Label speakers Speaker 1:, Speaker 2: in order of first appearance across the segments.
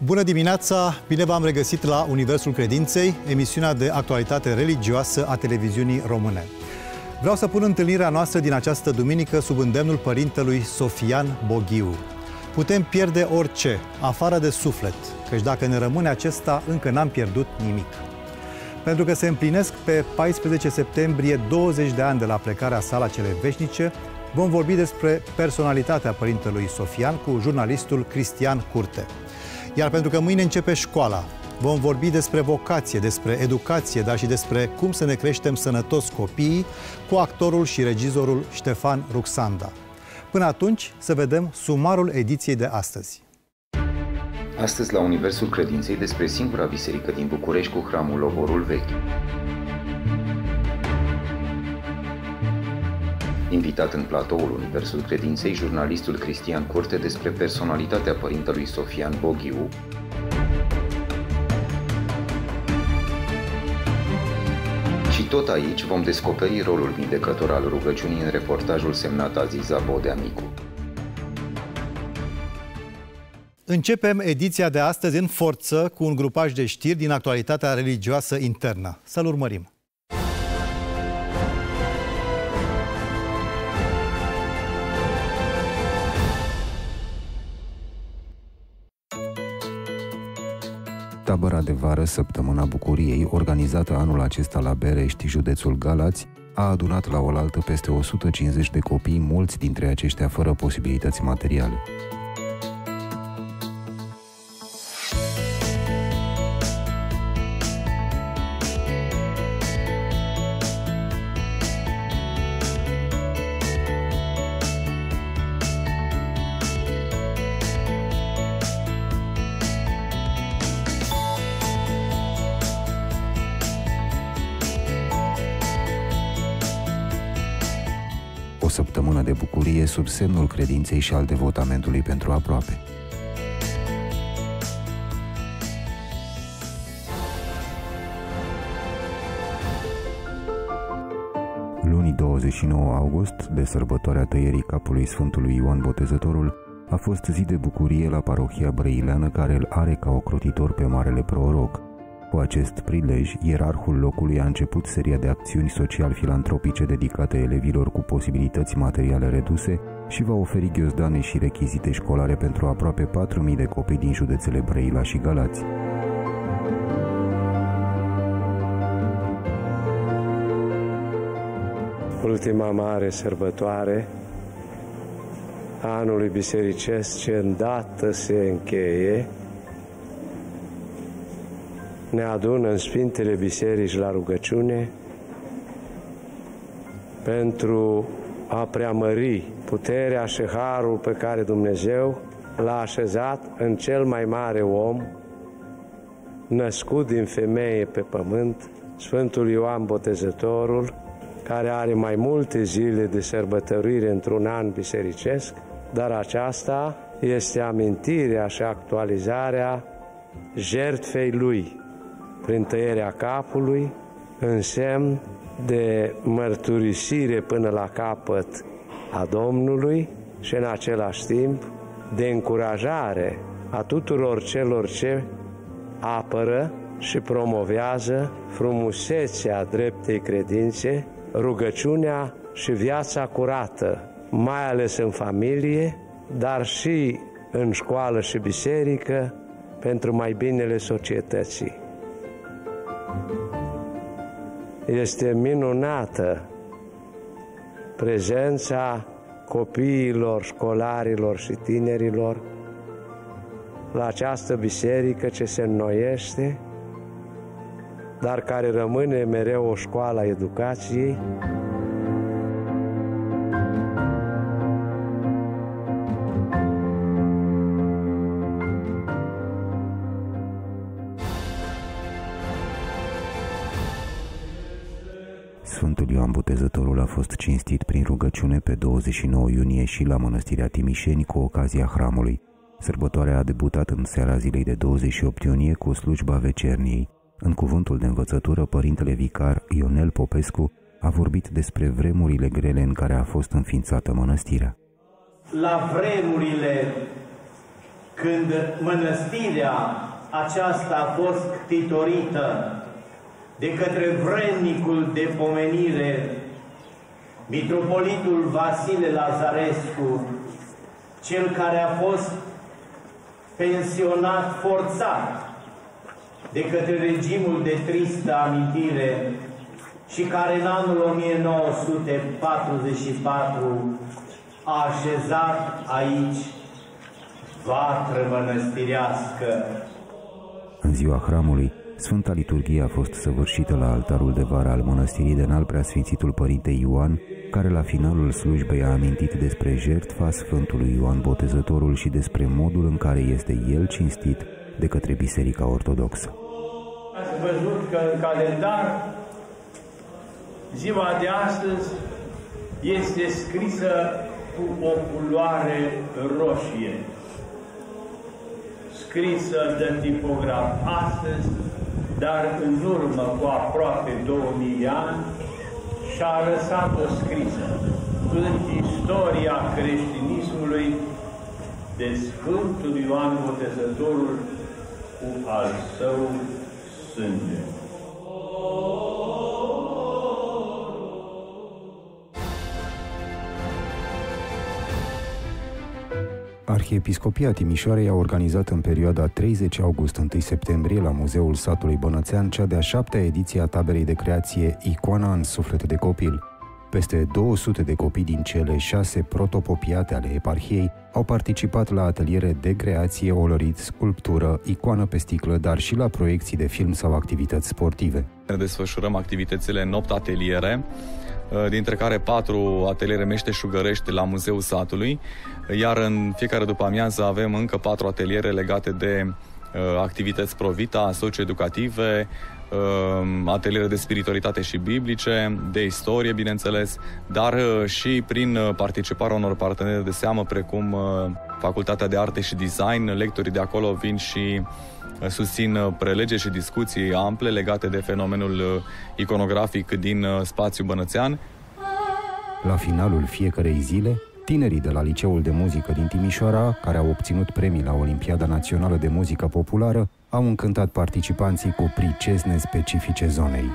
Speaker 1: Bună dimineața! Bine v-am regăsit la Universul Credinței, emisiunea de actualitate religioasă a televiziunii române. Vreau să pun întâlnirea noastră din această duminică sub îndemnul părintelui Sofian Boghiu. Putem pierde orice, afară de suflet, căci dacă ne rămâne acesta, încă n-am pierdut nimic. Pentru că se împlinesc pe 14 septembrie 20 de ani de la plecarea sa la cele veșnice, vom vorbi despre personalitatea părintelui Sofian cu jurnalistul Cristian Curte. Iar pentru că mâine începe școala, vom vorbi despre vocație, despre educație, dar și despre cum să ne creștem sănătos copiii cu actorul și regizorul Ștefan Ruxanda. Până atunci, să vedem sumarul ediției de astăzi.
Speaker 2: Astăzi la Universul Credinței despre singura biserică din București cu hramul Oborul Vechi. Invitat în platoul Universul Credinței, jurnalistul Cristian Curte despre personalitatea părintelui Sofian Boghiu. Și tot aici vom descoperi rolul vindecător al rugăciunii în reportajul semnat Aziza Bodea-Micu.
Speaker 1: Începem ediția de astăzi în forță cu un grupaj de știri din actualitatea religioasă internă. Să-l urmărim!
Speaker 3: Tabăra de vară, Săptămâna Bucuriei, organizată anul acesta la Berești, județul Galați, a adunat la oaltă peste 150 de copii, mulți dintre aceștia fără posibilități materiale. O săptămână de bucurie sub semnul credinței și al devotamentului pentru aproape. Luni 29 august, de sărbătoarea tăierii capului Sfântului Ioan Botezătorul, a fost zi de bucurie la parohia brăileană, care îl are ca ocrotitor pe Marele Proroc. Cu acest prilej, ierarhul locului a început seria de acțiuni social-filantropice dedicate elevilor cu posibilități materiale reduse și va oferi ghiozdane și rechizite școlare pentru aproape 4.000 de copii din județele Brăila și Galați.
Speaker 4: Ultima mare sărbătoare a anului bisericesc, ce îndată se încheie, ne adună în Sfintele Biserici la rugăciune pentru a preamări puterea și harul pe care Dumnezeu l-a așezat în cel mai mare om născut din femeie pe pământ, Sfântul Ioan Botezătorul, care are mai multe zile de sărbătorire într-un an bisericesc, dar aceasta este amintirea și actualizarea jertfei lui prin tăierea capului, în semn de mărturisire până la capăt a Domnului și în același timp de încurajare a tuturor celor ce apără și promovează frumusețea dreptei credințe, rugăciunea și viața curată, mai ales în familie, dar și în școală și biserică, pentru mai binele societății. Este minunată prezența copiilor, școlarilor și tinerilor la această biserică ce se înnoiește, dar care rămâne mereu o școală a educației.
Speaker 3: Sfântul Ioan Botezătorul a fost cinstit prin rugăciune pe 29 iunie și la Mănăstirea Timișeni cu ocazia hramului. Sărbătoarea a debutat în seara zilei de 28 iunie cu slujba vecerniei. În cuvântul de învățătură, părintele vicar Ionel Popescu a vorbit despre vremurile grele în care a fost înființată mănăstirea.
Speaker 5: La vremurile când mănăstirea aceasta a fost ctitorită de către vrednicul de pomenire, mitropolitul Vasile Lazarescu, cel care a fost pensionat forțat de către regimul de tristă amintire și care în anul 1944 a așezat aici vatră mănăstirească.
Speaker 3: În ziua hramului, Sfânta Liturghie a fost săvârșită la altarul de vară al mănăstirii de Înalt Preasfințitul Părinte Ioan, care la finalul slujbei a amintit despre jertfa Sfântului Ioan Botezătorul și despre modul în care este el cinstit de către Biserica Ortodoxă.
Speaker 5: Ați văzut că în calendar ziua de astăzi este scrisă cu o culoare roșie, scrisă de tipograf astăzi, dar în urmă cu aproape 2000 de ani și-a lăsat-o scrisă în istoria creștinismului de Sfântul Ioan Botezătorul cu al său sânge.
Speaker 3: Arhiepiscopia Timișoarei a organizat în perioada 30 august-1 septembrie la Muzeul Satului Bănățean cea de-a 7-a ediție a taberei de creație Icoana în suflet de copil. Peste 200 de copii din cele 6 protopopiate ale eparhiei au participat la ateliere de creație, olorit, sculptură, icoană pe sticlă, dar și la proiecții de film sau activități sportive.
Speaker 6: Ne desfășurăm activitățile în 8 ateliere, dintre care 4 ateliere meșteșugărești la Muzeul Satului, iar în fiecare după-amiază avem încă 4 ateliere legate de activități pro-vita, socioeducative, ateliere de spiritualitate și biblice, de istorie, bineînțeles, dar și prin participarea unor parteneri de seamă, precum Facultatea de Arte și Design. Lectorii de acolo vin și susțin prelegeri și discuții ample legate de fenomenul iconografic din spațiul bănățean.
Speaker 3: La finalul fiecărei zile, tinerii de la Liceul de Muzică din Timișoara, care au obținut premii la Olimpiada Națională de Muzică Populară, au încântat participanții cu pricezne specifice zonei.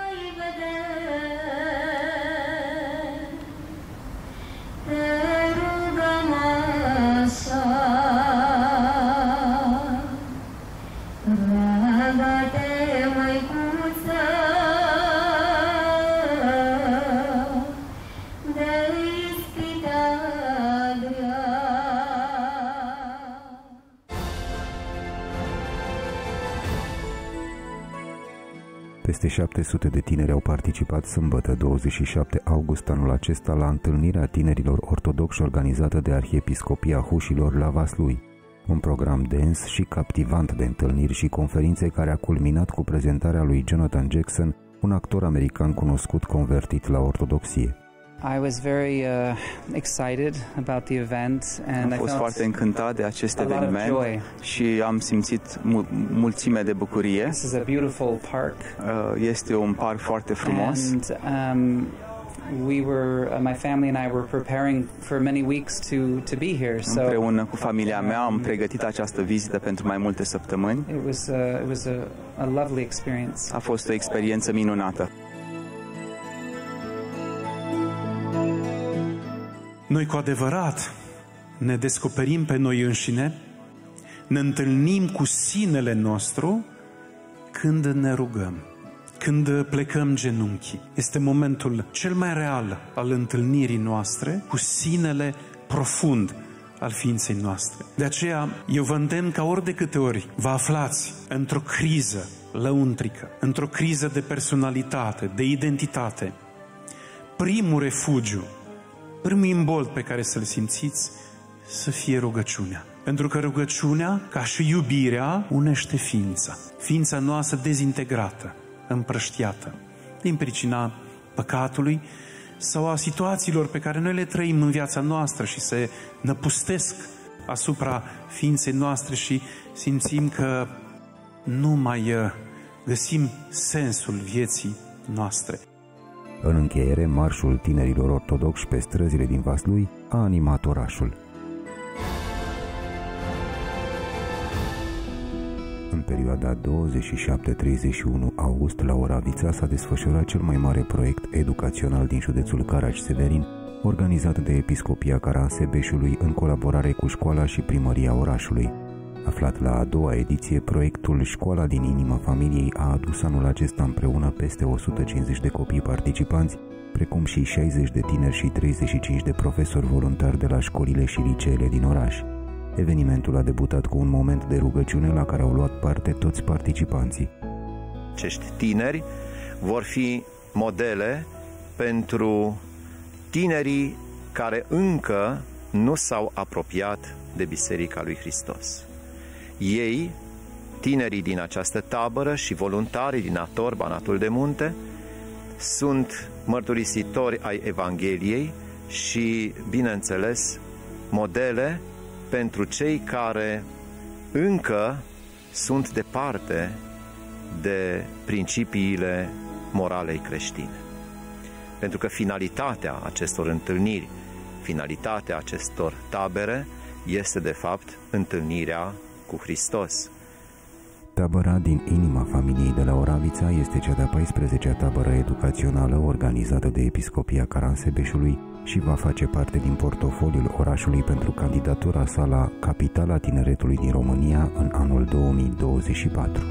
Speaker 3: Peste 700 de tineri au participat sâmbătă 27 august anul acesta la întâlnirea tinerilor ortodoxi organizată de Arhiepiscopia Hușilor la Vaslui. Un program dens și captivant de întâlniri și conferințe care a culminat cu prezentarea lui Jonathan Jackson, un actor american cunoscut convertit la ortodoxie.
Speaker 7: I was very excited about the event and
Speaker 8: am fost foarte încântat de acest eveniment și am simțit mulțime de bucurie.
Speaker 7: This is a beautiful park.
Speaker 8: Este un parc foarte frumos.
Speaker 7: And my family and I were preparing for many weeks to be here. So
Speaker 8: împreună cu familia mea am pregătit această vizită pentru mai multe săptămâni.
Speaker 7: It was a lovely experience.
Speaker 8: A fost o experiență minunată.
Speaker 9: Noi cu adevărat ne descoperim pe noi înșine, ne întâlnim cu sinele nostru când ne rugăm, când plecăm genunchii. Este momentul cel mai real al întâlnirii noastre cu sinele profund al ființei noastre. De aceea eu vă îndemn ca ori de câte ori vă aflați într-o criză lăuntrică, într-o criză de personalitate, de identitate, primul refugiu, primul imbold pe care să-l simțiți să fie rugăciunea. Pentru că rugăciunea, ca și iubirea, unește ființa. Ființa noastră dezintegrată, împrăștiată, din pricina păcatului sau a situațiilor pe care noi le trăim în viața noastră și se năpustesc asupra ființei noastre și simțim că nu mai găsim sensul vieții noastre.
Speaker 3: În încheiere, marșul tinerilor ortodoxi pe străzile din Vaslui a animat orașul. În perioada 27-31 august, la Oravița s-a desfășurat cel mai mare proiect educațional din județul Caraci-Severin, organizat de Episcopia Caransebeșului în colaborare cu școala și primăria orașului. Aflat la a doua ediție, proiectul Școala din inima familiei a adus anul acesta împreună peste 150 de copii participanți, precum și 60 de tineri și 35 de profesori voluntari de la școlile și liceele din oraș. Evenimentul a debutat cu un moment de rugăciune la care au luat parte toți participanții.
Speaker 10: Acești tineri vor fi modele pentru tinerii care încă nu s-au apropiat de Biserica lui Hristos. Ei, tinerii din această tabără și voluntarii din Ator, Banatul de Munte, sunt mărturisitori ai Evangheliei și, bineînțeles, modele pentru cei care încă sunt departe de principiile moralei creștine. Pentru că finalitatea acestor întâlniri, finalitatea acestor tabere este de fapt întâlnirea cu Hristos.
Speaker 3: Tabăra din inima familiei de la Oravița este cea de-a 14-a tabără educațională organizată de Episcopia Caransebeșului și va face parte din portofoliul orașului pentru candidatura sa la Capitala Tineretului din România în anul 2024.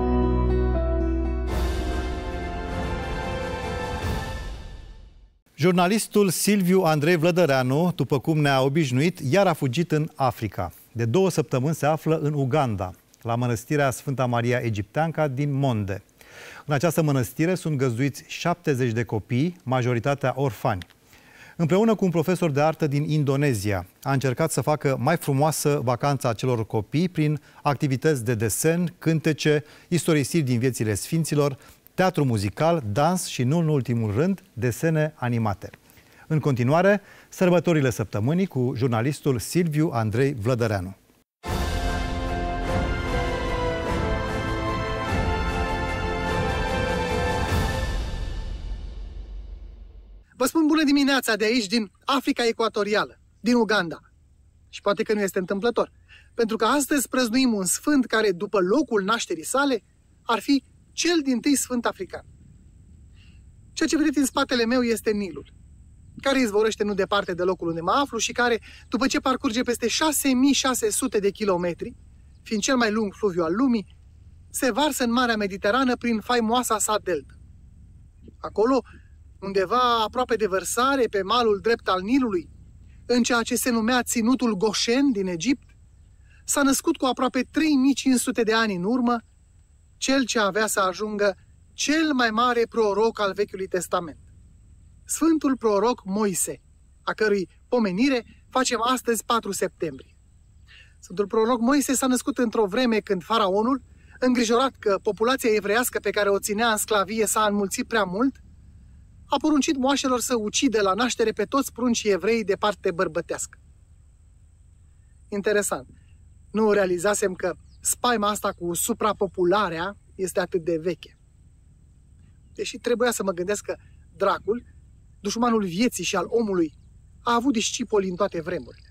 Speaker 1: Jurnalistul Silviu Andrei Vlădăreanu, după cum ne-a obișnuit, iar a fugit în Africa. De 2 săptămâni se află în Uganda, la mănăstirea Sfânta Maria Egipteanca din Monde. În această mănăstire sunt găzduiți 70 de copii, majoritatea orfani. Împreună cu un profesor de artă din Indonezia, a încercat să facă mai frumoasă vacanța acelor copii prin activități de desen, cântece, istorisiri din viețile sfinților, teatru muzical, dans și, nu în ultimul rând, desene animate. În continuare, sărbătorile săptămânii cu jurnalistul Silviu Andrei Vlădăreanu.
Speaker 11: Vă spun bună dimineața de aici, din Africa Ecuatorială, din Uganda. Și poate că nu este întâmplător, pentru că astăzi prăznuim un sfânt care, după locul nașterii sale, ar fi cel dintâi sfânt african. Ceea ce vedeți în spatele meu este Nilul, care izvorăște nu departe de locul unde mă aflu și care, după ce parcurge peste 6600 de kilometri, fiind cel mai lung fluviu al lumii, se varsă în Marea Mediterană prin faimoasa sa deltă. Acolo, undeva aproape de vărsare, pe malul drept al Nilului, în ceea ce se numea Ținutul Goshen din Egipt, s-a născut cu aproape 3500 de ani în urmă cel ce avea să ajungă cel mai mare proroc al Vechiului Testament, Sfântul Proroc Moise, a cărui pomenire facem astăzi 4 septembrie. Sfântul Proroc Moise s-a născut într-o vreme când faraonul, îngrijorat că populația evreiască pe care o ținea în sclavie s-a înmulțit prea mult, a poruncit moașelor să ucidă la naștere pe toți pruncii evrei de parte bărbătească. Interesant. Nu realizasem că spaima asta cu suprapopularea este atât de veche. Deși trebuia să mă gândesc că dracul, dușmanul vieții și al omului, a avut discipoli în toate vremurile.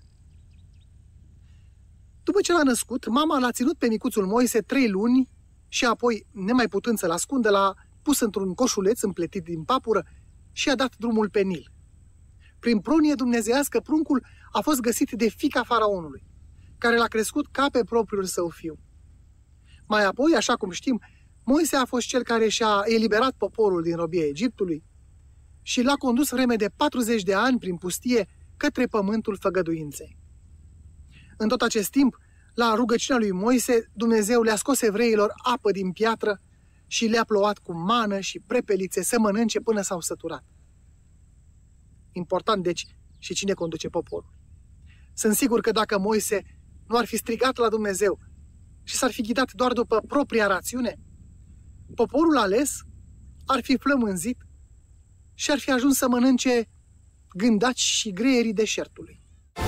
Speaker 11: După ce l-a născut, mama l-a ținut pe micuțul Moise 3 luni și apoi, nemai putând să-l ascundă, l-a pus într-un coșuleț împletit din papură și a dat drumul pe Nil. Prin prunie dumnezeiască, pruncul a fost găsit de fiica faraonului, care l-a crescut ca pe propriul său fiu. Mai apoi, așa cum știm, Moise a fost cel care și-a eliberat poporul din robia Egiptului și l-a condus vreme de 40 de ani prin pustie către pământul făgăduinței. În tot acest timp, la rugăciunea lui Moise, Dumnezeu le-a scos evreilor apă din piatră și le-a plouat cu mană și prepelițe să mănânce până s-au săturat. Important, deci, și cine conduce poporul. Sunt sigur că dacă Moise nu ar fi strigat la Dumnezeu și s-ar fi ghidat doar după propria rațiune, poporul ales ar fi flămânzit și ar fi ajuns să mănânce gândaci și greierii deșertului.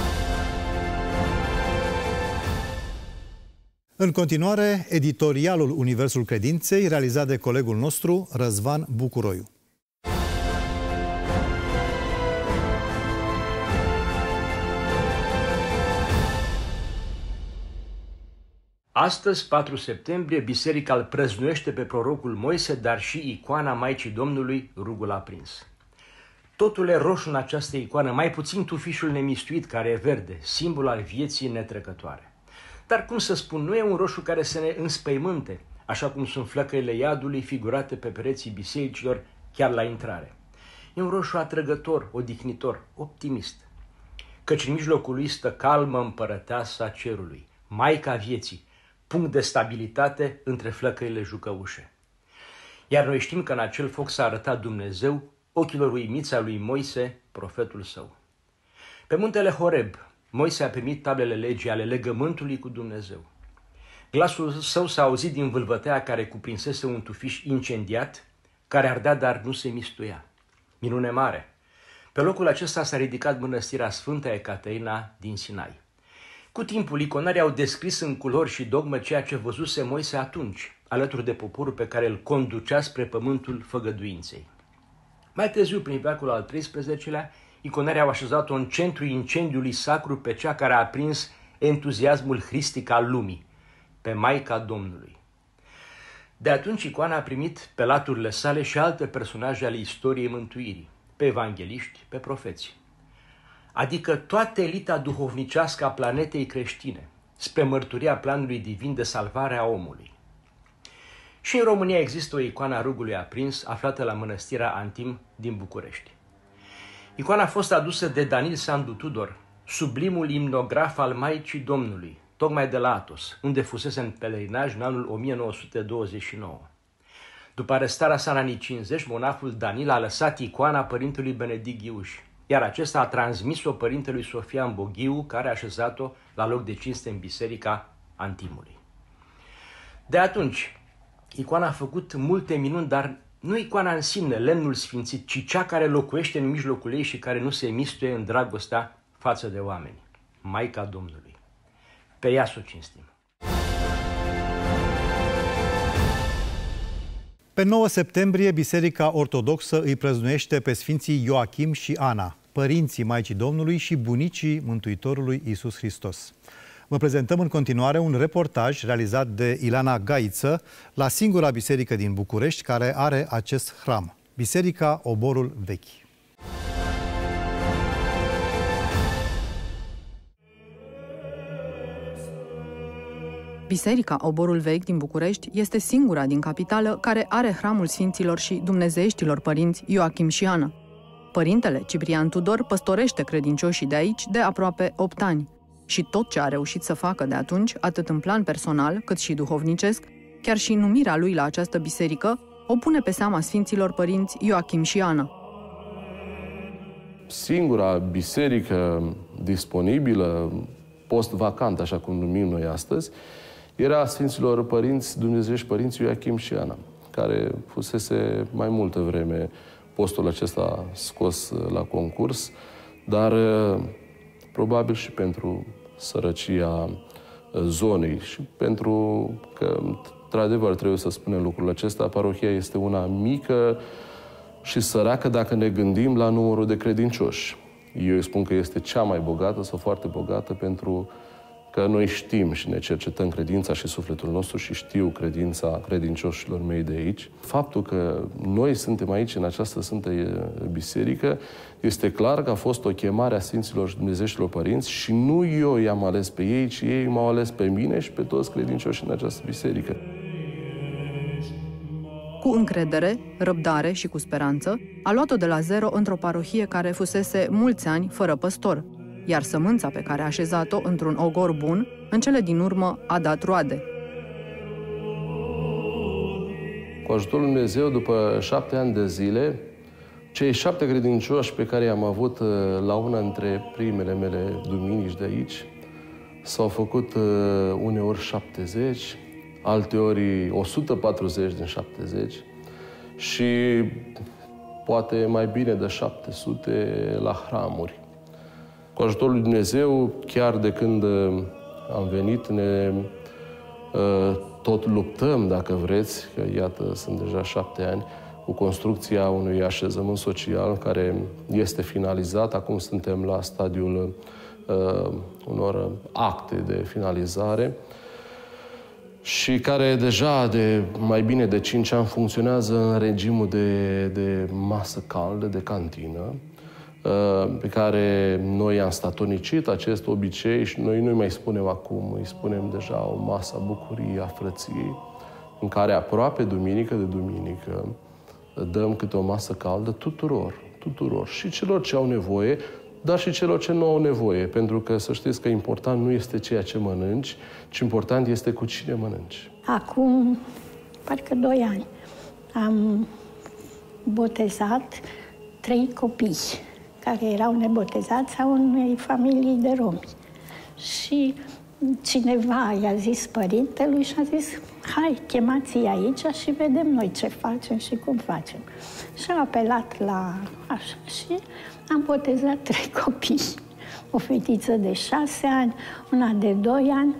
Speaker 1: În continuare, editorialul Universul Credinței, realizat de colegul nostru, Răzvan Bucuroiu.
Speaker 12: Astăzi, 4 septembrie, biserica îl prăznuiește pe prorocul Moise, dar și icoana Maicii Domnului, rugul aprins. Totul e roșu în această icoană, mai puțin tufișul nemistuit, care e verde, simbol al vieții netrecătoare. Dar, cum să spun, nu e un roșu care să ne înspăimânte, așa cum sunt flăcările iadului figurate pe pereții bisericilor chiar la intrare. E un roșu atrăgător, odihnitor, optimist, căci în mijlocul lui stă calmă împărăteasa cerului, Maica vieții, punct de stabilitate între flăcările jucăușe. Iar noi știm că în acel foc s-a arătat Dumnezeu ochilor uimiți a lui Moise, profetul său. Pe muntele Horeb, Moise a primit tablele legii ale legământului cu Dumnezeu. Glasul său s-a auzit din vâlvătea care cuprinsese un tufiș incendiat, care ardea, dar nu se mistuia. Minune mare! Pe locul acesta s-a ridicat mănăstirea Sfântă Ecaterina din Sinai. Cu timpul, iconarii au descris în culori și dogmă ceea ce văzuse Moise atunci, alături de poporul pe care îl conducea spre pământul făgăduinței. Mai târziu, prin veacul al XIII-lea, iconarii au așezat-o în centrul incendiului sacru pe cea care a aprins entuziasmul hristic al lumii, pe Maica Domnului. De atunci, icoana a primit pe laturile sale și alte personaje ale istoriei mântuirii, pe evangheliști, pe profeți. Adică toată elita duhovnicească a planetei creștine, spre mărturia planului divin de salvare a omului. Și în România există o icoană a rugului aprins, aflată la mănăstirea Antim din București. Icoana a fost adusă de Danil Sandu Tudor, sublimul imnograf al Maicii Domnului, tocmai de la Athos, unde fusese în pelerinaj în anul 1929. După arestarea sa în anii 50, monaful Danil a lăsat icoana părintelui Benedict Ghiuș, iar acesta a transmis-o părintelui Sofian Boghiu, care a așezat-o la loc de cinste în biserica Antimului. De atunci, icoana a făcut multe minuni, dar nu icoana în sine, lemnul sfințit, ci cea care locuiește în mijlocul ei și care nu se mistuie în dragostea față de oameni, Maica Domnului. Pe ea să o cinstim.
Speaker 1: Pe 9 septembrie, Biserica Ortodoxă îi prăznuiește pe Sfinții Ioachim și Ana, părinții Maicii Domnului și bunicii Mântuitorului Iisus Hristos. Vă prezentăm în continuare un reportaj realizat de Ileana Gaiță la singura biserică din București care are acest hram, Biserica Oborul Vechi.
Speaker 13: Biserica Oborul Vechi din București este singura din capitală care are hramul Sfinților și Dumnezeieștilor părinți Ioachim și Ana. Părintele Ciprian Tudor păstorește credincioșii de aici de aproape 8 ani. Și tot ce a reușit să facă de atunci, atât în plan personal cât și duhovnicesc, chiar și numirea lui la această biserică, o pune pe seama Sfinților părinți Ioachim și Ana.
Speaker 14: Singura biserică disponibilă, post-vacant, așa cum numim noi astăzi, era Sfinților părinți, Dumnezeiești părinți Ioachim și Ana, care fusese mai multă vreme postul acesta scos la concurs, dar probabil și pentru sărăcia zonei și pentru că, într-adevăr, trebuie să spunem lucrul acesta, parohia este una mică și săracă dacă ne gândim la numărul de credincioși. Eu îi spun că este cea mai bogată sau foarte bogată pentru că noi știm și ne cercetăm credința și sufletul nostru și știu credința credincioșilor mei de aici. Faptul că noi suntem aici, în această Sfântă Biserică, este clar că a fost o chemare a Sfinților și Dumnezeieștilor părinți și nu eu i-am ales pe ei, ci ei m-au ales pe mine și pe toți credincioșii în această biserică.
Speaker 13: Cu încredere, răbdare și cu speranță, a luat-o de la zero într-o parohie care fusese mulți ani fără păstor, iar sămânța pe care a așezat-o într-un ogor bun, în cele din urmă a dat roade.
Speaker 14: Cu ajutorul lui Dumnezeu, după 7 ani de zile, cei 7 credincioși pe care i-am avut la una dintre primele mele duminici de aici, s-au făcut uneori 70, alteori 140 din 70 și poate mai bine de 700 la hramuri. Cu ajutorul lui Dumnezeu, chiar de când am venit, ne tot luptăm, dacă vreți, că iată, sunt deja 7 ani, cu construcția unui așezământ social care este finalizat. Acum suntem la stadiul unor acte de finalizare. și care deja de mai bine de 5 ani funcționează în regimul de masă caldă, de cantină, pe care noi am statornicit acest obicei și noi nu-i mai spunem acum, îi spunem deja o masă a bucuriei, a frăției, în care aproape duminică de duminică dăm câte o masă caldă tuturor, și celor ce au nevoie, dar și celor ce nu au nevoie, pentru că să știți că important nu este ceea ce mănânci, ci important este cu cine mănânci.
Speaker 15: Acum, parcă 2 ani, am botezat 3 copii care erau nebotezați a unei familii de romi. Și cineva i-a zis părintelui și a zis: hai, chemați-i aici și vedem noi ce facem și cum facem. Și a apelat la așa și am botezat 3 copii. O fetiță de 6 ani, una de 2 ani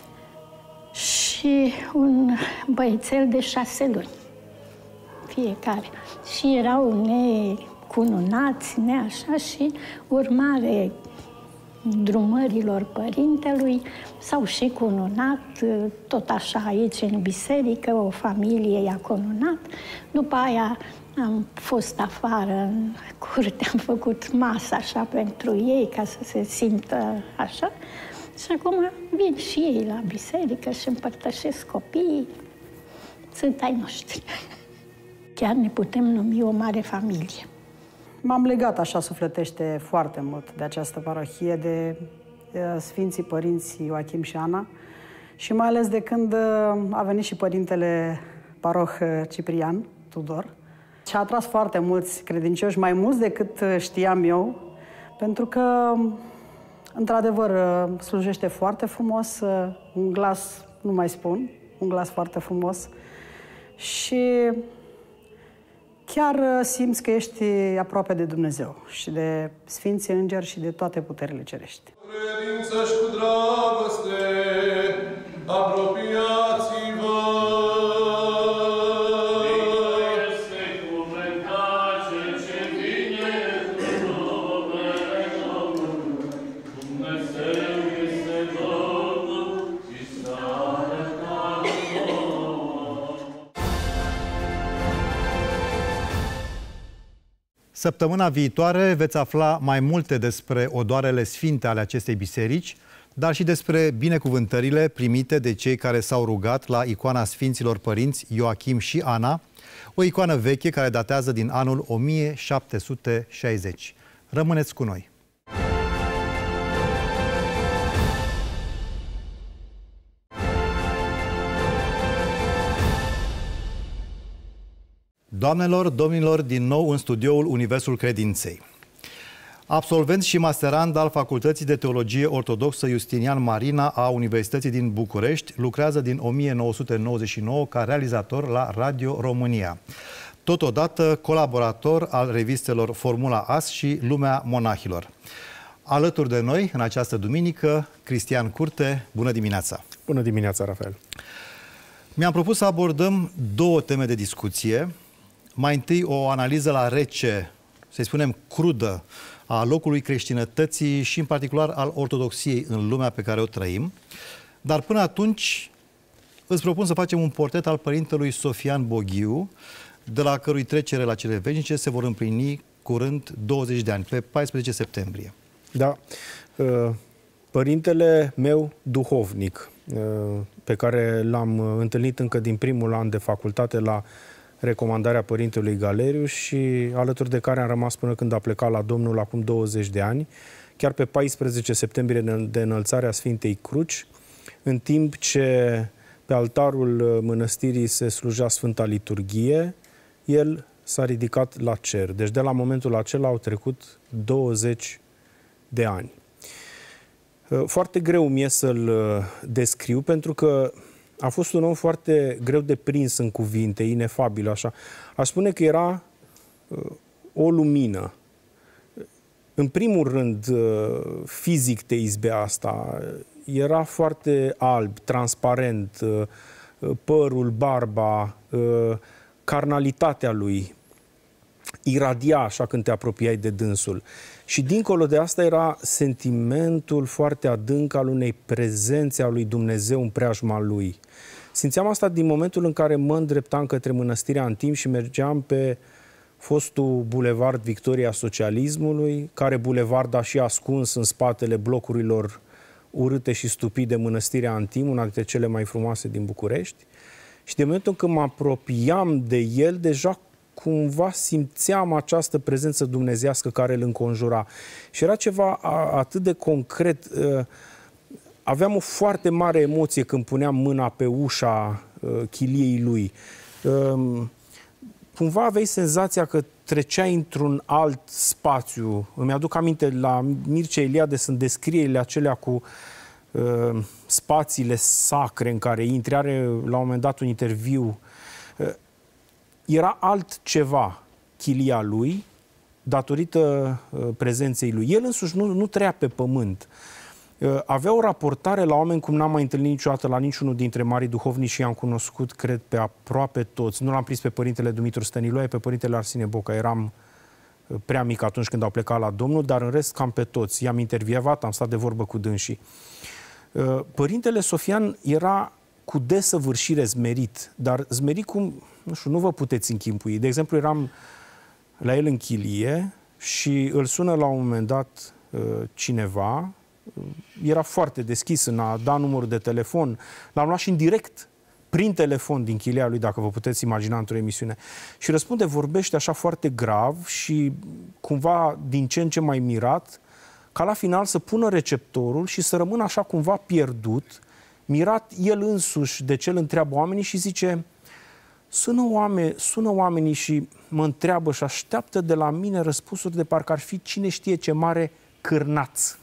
Speaker 15: și un băiețel de 6 luni. Fiecare. Și erau necununați, neașa, și urmare drumărilor părintelui s-au și cununat, tot așa aici în biserică, o familie i-a cununat. După aia am fost afară în curte, am făcut masă așa pentru ei ca să se simtă așa. Și acum vin și ei la biserică și împărtășesc copiii. Sunt ai noștri. Chiar ne putem numi o mare familie.
Speaker 16: M-am legat așa sufletește foarte mult de această parohie, de Sfinții Părinți Ioachim și Ana și mai ales de când a venit și părintele paroh Ciprian Tudor și a atras foarte mulți credincioși, mai mulți decât știam eu, pentru că, într-adevăr, slujește foarte frumos, un glas, nu mai spun, un glas foarte frumos și chiar simți că ești aproape de Dumnezeu și de Sfinții Îngeri și de toate puterile cerești.
Speaker 17: Credință și cu dragoste, apropiați-vă!
Speaker 1: Săptămâna viitoare veți afla mai multe despre odoarele sfinte ale acestei biserici, dar și despre binecuvântările primite de cei care s-au rugat la icoana Sfinților Părinți Ioachim și Ana, o icoană veche care datează din anul 1760. Rămâneți cu noi! Doamnelor, domnilor, din nou în studioul Universul Credinței. Absolvent și masterand al Facultății de Teologie Ortodoxă Justinian Marina a Universității din București, lucrează din 1999 ca realizator la Radio România. Totodată colaborator al revistelor Formula As și Lumea Monahilor. Alături de noi, în această duminică, Cristian Curte. Bună dimineața!
Speaker 18: Bună dimineața, Rafael!
Speaker 1: Mi-am propus să abordăm 2 teme de discuție. Mai întâi o analiză la rece, să-i spunem crudă, a locului creștinătății și în particular al ortodoxiei în lumea pe care o trăim. Dar până atunci îți propun să facem un portret al părintelui Sofian Boghiu, de la cărui trecere la cele veșnice se vor împlini curând 20 de ani, pe 14 septembrie.
Speaker 18: Da, părintele meu duhovnic, pe care l-am întâlnit încă din primul an de facultate la recomandarea părintelui Galeriu și alături de care am rămas până când a plecat la Domnul acum 20 de ani, chiar pe 14 septembrie de înălțarea Sfintei Cruci, în timp ce pe altarul mănăstirii se slujea Sfânta Liturghie, el s-a ridicat la cer. Deci de la momentul acela au trecut 20 de ani. Foarte greu mi-e să-l descriu, pentru că a fost un om foarte greu de prins în cuvinte, inefabil așa. Aș spune că era o lumină. În primul rând, fizic te izbea asta. Era foarte alb, transparent, părul, barba, carnalitatea lui iradia așa când te apropiai de dânsul. Și dincolo de asta era sentimentul foarte adânc al unei prezențe a lui Dumnezeu în preajma lui. Simțeam asta din momentul în care mă îndreptam către Mănăstirea Antim și mergeam pe fostul bulevard Victoria Socialismului, care bulevard a și ascuns în spatele blocurilor urâte și stupide Mănăstirea Antim, una dintre cele mai frumoase din București. Și de momentul când mă apropiam de el, deja cumva simțeam această prezență dumnezeiască care îl înconjura. Și era ceva atât de concret. Aveam o foarte mare emoție când puneam mâna pe ușa chiliei lui. Cumva aveai senzația că treceai într-un alt spațiu. Îmi aduc aminte, la Mircea Eliade sunt descrierile acelea cu spațiile sacre în care intri. Are la un moment dat un interviu. Era altceva chilia lui datorită prezenței lui. El însuși nu trăia pe pământ. Avea o raportare la oameni cum n-am mai întâlnit niciodată la niciunul dintre marii duhovnici și i-am cunoscut, cred, pe aproape toți. Nu l-am prins pe părintele Dumitru Stăniloae, pe părintele Arsenie Boca. Eram prea mic atunci când au plecat la Domnul, dar în rest cam pe toți. I-am intervievat, am stat de vorbă cu dânsii. Părintele Sofian era cu desăvârșire zmerit, dar zmerit cum, nu știu, nu vă puteți închimpui. De exemplu, eram la el în chilie și îl sună la un moment dat cineva. Era foarte deschis în a da numărul de telefon. L-am luat și în direct, prin telefon, din chilia lui, dacă vă puteți imagina, într-o emisiune. Și răspunde, vorbește așa foarte grav și cumva din ce în ce mai mirat, ca la final să pună receptorul și să rămână așa cumva pierdut, mirat el însuși de ce îl întreabă oamenii și zice: sună oamenii și mă întreabă și așteaptă de la mine răspunsuri de parcă ar fi cine știe ce mare cârnaț.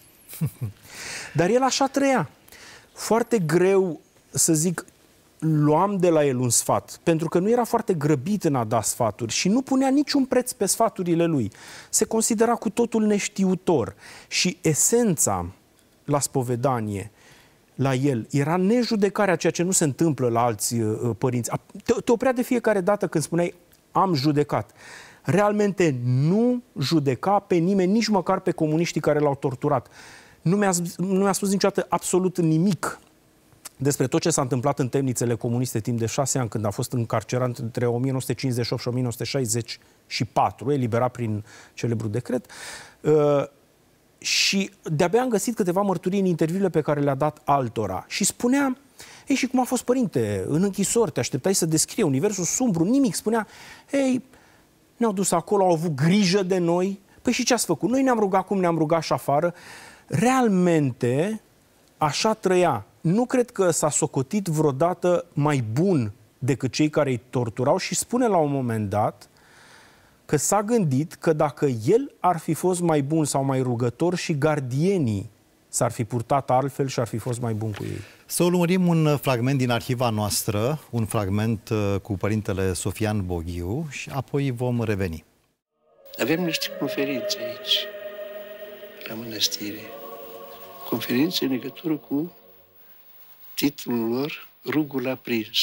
Speaker 18: Dar el așa trăia. Foarte greu, să zic, luam de la el un sfat, pentru că nu era foarte grăbit în a da sfaturi și nu punea niciun preț pe sfaturile lui. Se considera cu totul neștiutor și esența la spovedanie, la el, era nejudecarea, ceea ce nu se întâmplă la alți părinți. Te oprea de fiecare dată când spuneai am judecat. Realmente nu judeca pe nimeni, nici măcar pe comuniștii care l-au torturat. Nu mi-a spus niciodată absolut nimic despre tot ce s-a întâmplat în temnițele comuniste timp de 6 ani, când a fost încarcerat între 1958 și 1964, eliberat prin celebru decret. Și de-abia am găsit câteva mărturii în interviurile pe care le-a dat altora. Și spunea: ei, și cum a fost, părinte, în închisori, te așteptai să descrie universul sumbru, nimic. Spunea: ei, ne-au dus acolo, au avut grijă de noi. Păi și ce ați făcut? Noi ne-am rugat cum ne-am rugat și afară. Realmente așa trăia. Nu cred că s-a socotit vreodată mai bun decât cei care îi torturau și spune la un moment dat că s-a gândit că dacă el ar fi fost mai bun sau mai rugător, și gardienii s-ar fi purtat altfel și ar fi fost mai bun cu ei.
Speaker 1: Să urmărim un fragment din arhiva noastră, un fragment cu părintele Sofian Boghiu și apoi vom reveni.
Speaker 19: Avem niște conferințe aici, la mănăstire. Conferințe în legătură cu titlul lor Rugul aprins,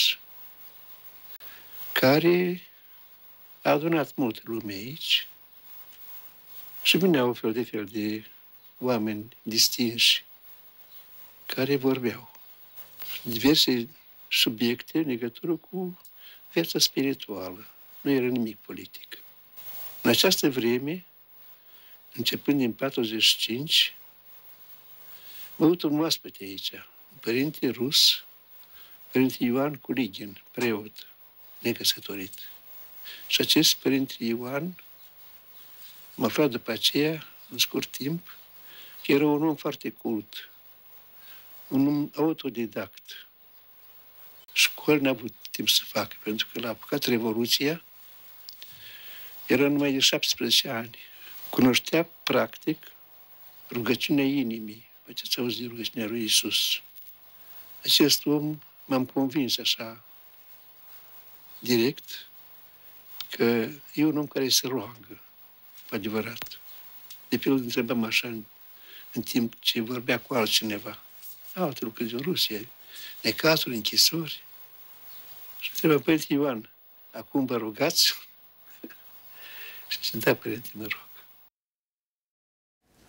Speaker 19: care a adunat multă lume aici și veneau fel de oameni distinși care vorbeau diverse subiecte în legătură cu viața spirituală. Nu era nimic politic. În această vreme, începând din 45, am avut un oaspete aici, un părinte rus, părinte Ioan Kuligin, preot, necăsătorit. Și acest părinte Ioan, am aflat după aceea, în scurt timp, că era un om foarte cult, un om autodidact. Școli n-a avut timp să facă, pentru că l-a apucat Revoluția, era numai de 17 ani. Cunoștea, practic, rugăciunea inimii. Ați auzit de rugăciunea lui Iisus. Acest om m-am convins așa, direct, că e un om care se roagă, cu adevărat. De pildă întrebam așa, în timp ce vorbea cu altcineva, alte lucruri din Rusia, necazuri, închisori. Și întrebam, părinte Ioan, acum vă rugați? Și zice, da, părinte, mă rog.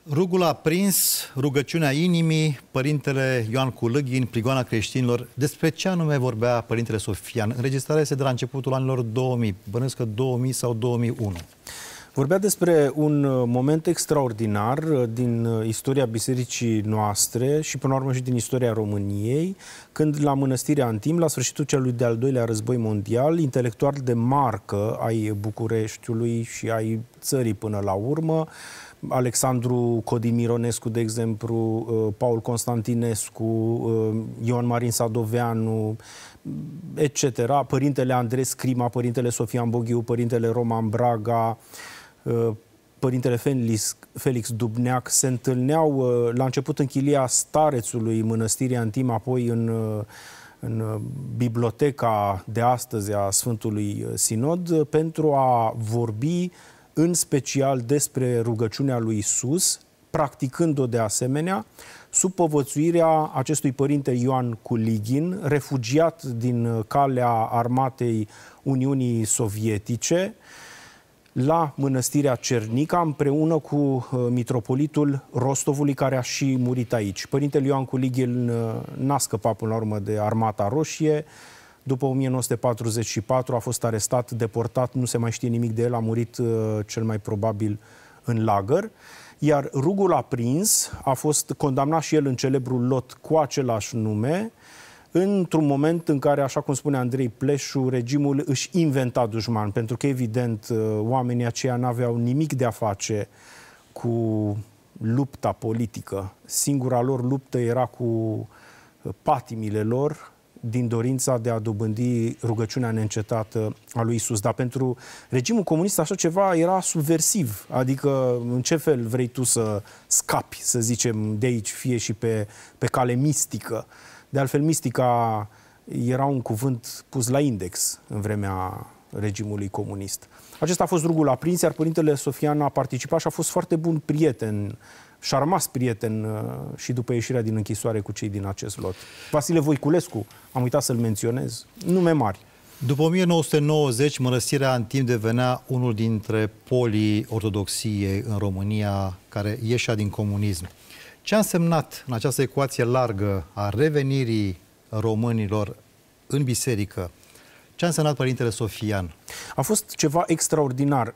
Speaker 1: Rugul aprins, rugăciunea inimii, Părintele Ioan Culâghin, prigoana creștinilor. Despre ce anume vorbea Părintele Sofian? Înregistrarea este de la începutul anilor 2000, bănuiesc că 2000 sau 2001.
Speaker 18: Vorbea despre un moment extraordinar din istoria bisericii noastre și până la urmă și din istoria României, când la Mănăstirea Antim, la sfârșitul celui de-al doilea război mondial, intelectuali de marcă ai Bucureștiului și ai țării până la urmă, Alexandru Codin Mironescu, de exemplu, Paul Constantinescu, Ioan Marin Sadoveanu, etc., Părintele Andrei Scrima, Părintele Sofian Boghiu, Părintele Roman Braga, Părintele Felix Dubneac, se întâlneau la început în chilia starețului Mănăstirii Antim, apoi în biblioteca de astăzi a Sfântului Sinod, pentru a vorbi în special despre rugăciunea lui Isus, practicând-o de asemenea sub povățuirea acestui părinte Ioan Culâghin, refugiat din calea armatei Uniunii Sovietice, la Mănăstirea Cernica, împreună cu mitropolitul Rostovului, care a și murit aici. Părintele Ioan Culâghin n-a scăpat până la urmă de Armata Roșie. După 1944 a fost arestat, deportat, nu se mai știe nimic de el, a murit cel mai probabil în lagăr. Iar rugul aprins a fost condamnat și el în celebrul lot cu același nume, într-un moment în care, așa cum spune Andrei Pleșu, regimul își inventa dușman, pentru că, evident, oamenii aceia n-aveau nimic de a face cu lupta politică. Singura lor luptă era cu patimile lor, din dorința de a dobândi rugăciunea neîncetată a lui Isus. Dar pentru regimul comunist așa ceva era subversiv. Adică în ce fel vrei tu să scapi, să zicem, de aici, fie și pe cale mistică. De altfel, mistica era un cuvânt pus la index în vremea regimului comunist. Acesta a fost rugul aprins, iar Părintele Sofian a participat și a fost foarte bun prieten și-a rămas prieten și după ieșirea din închisoare cu cei din acest lot. Vasile Voiculescu, am uitat să-l menționez, nume mari.
Speaker 1: După 1990, Mănăstirea Antim devenea unul dintre polii ortodoxiei în România, care ieșea din comunism. Ce a însemnat în această ecuație largă a revenirii românilor în biserică? Ce a însemnat Părintele Sofian?
Speaker 18: A fost ceva extraordinar.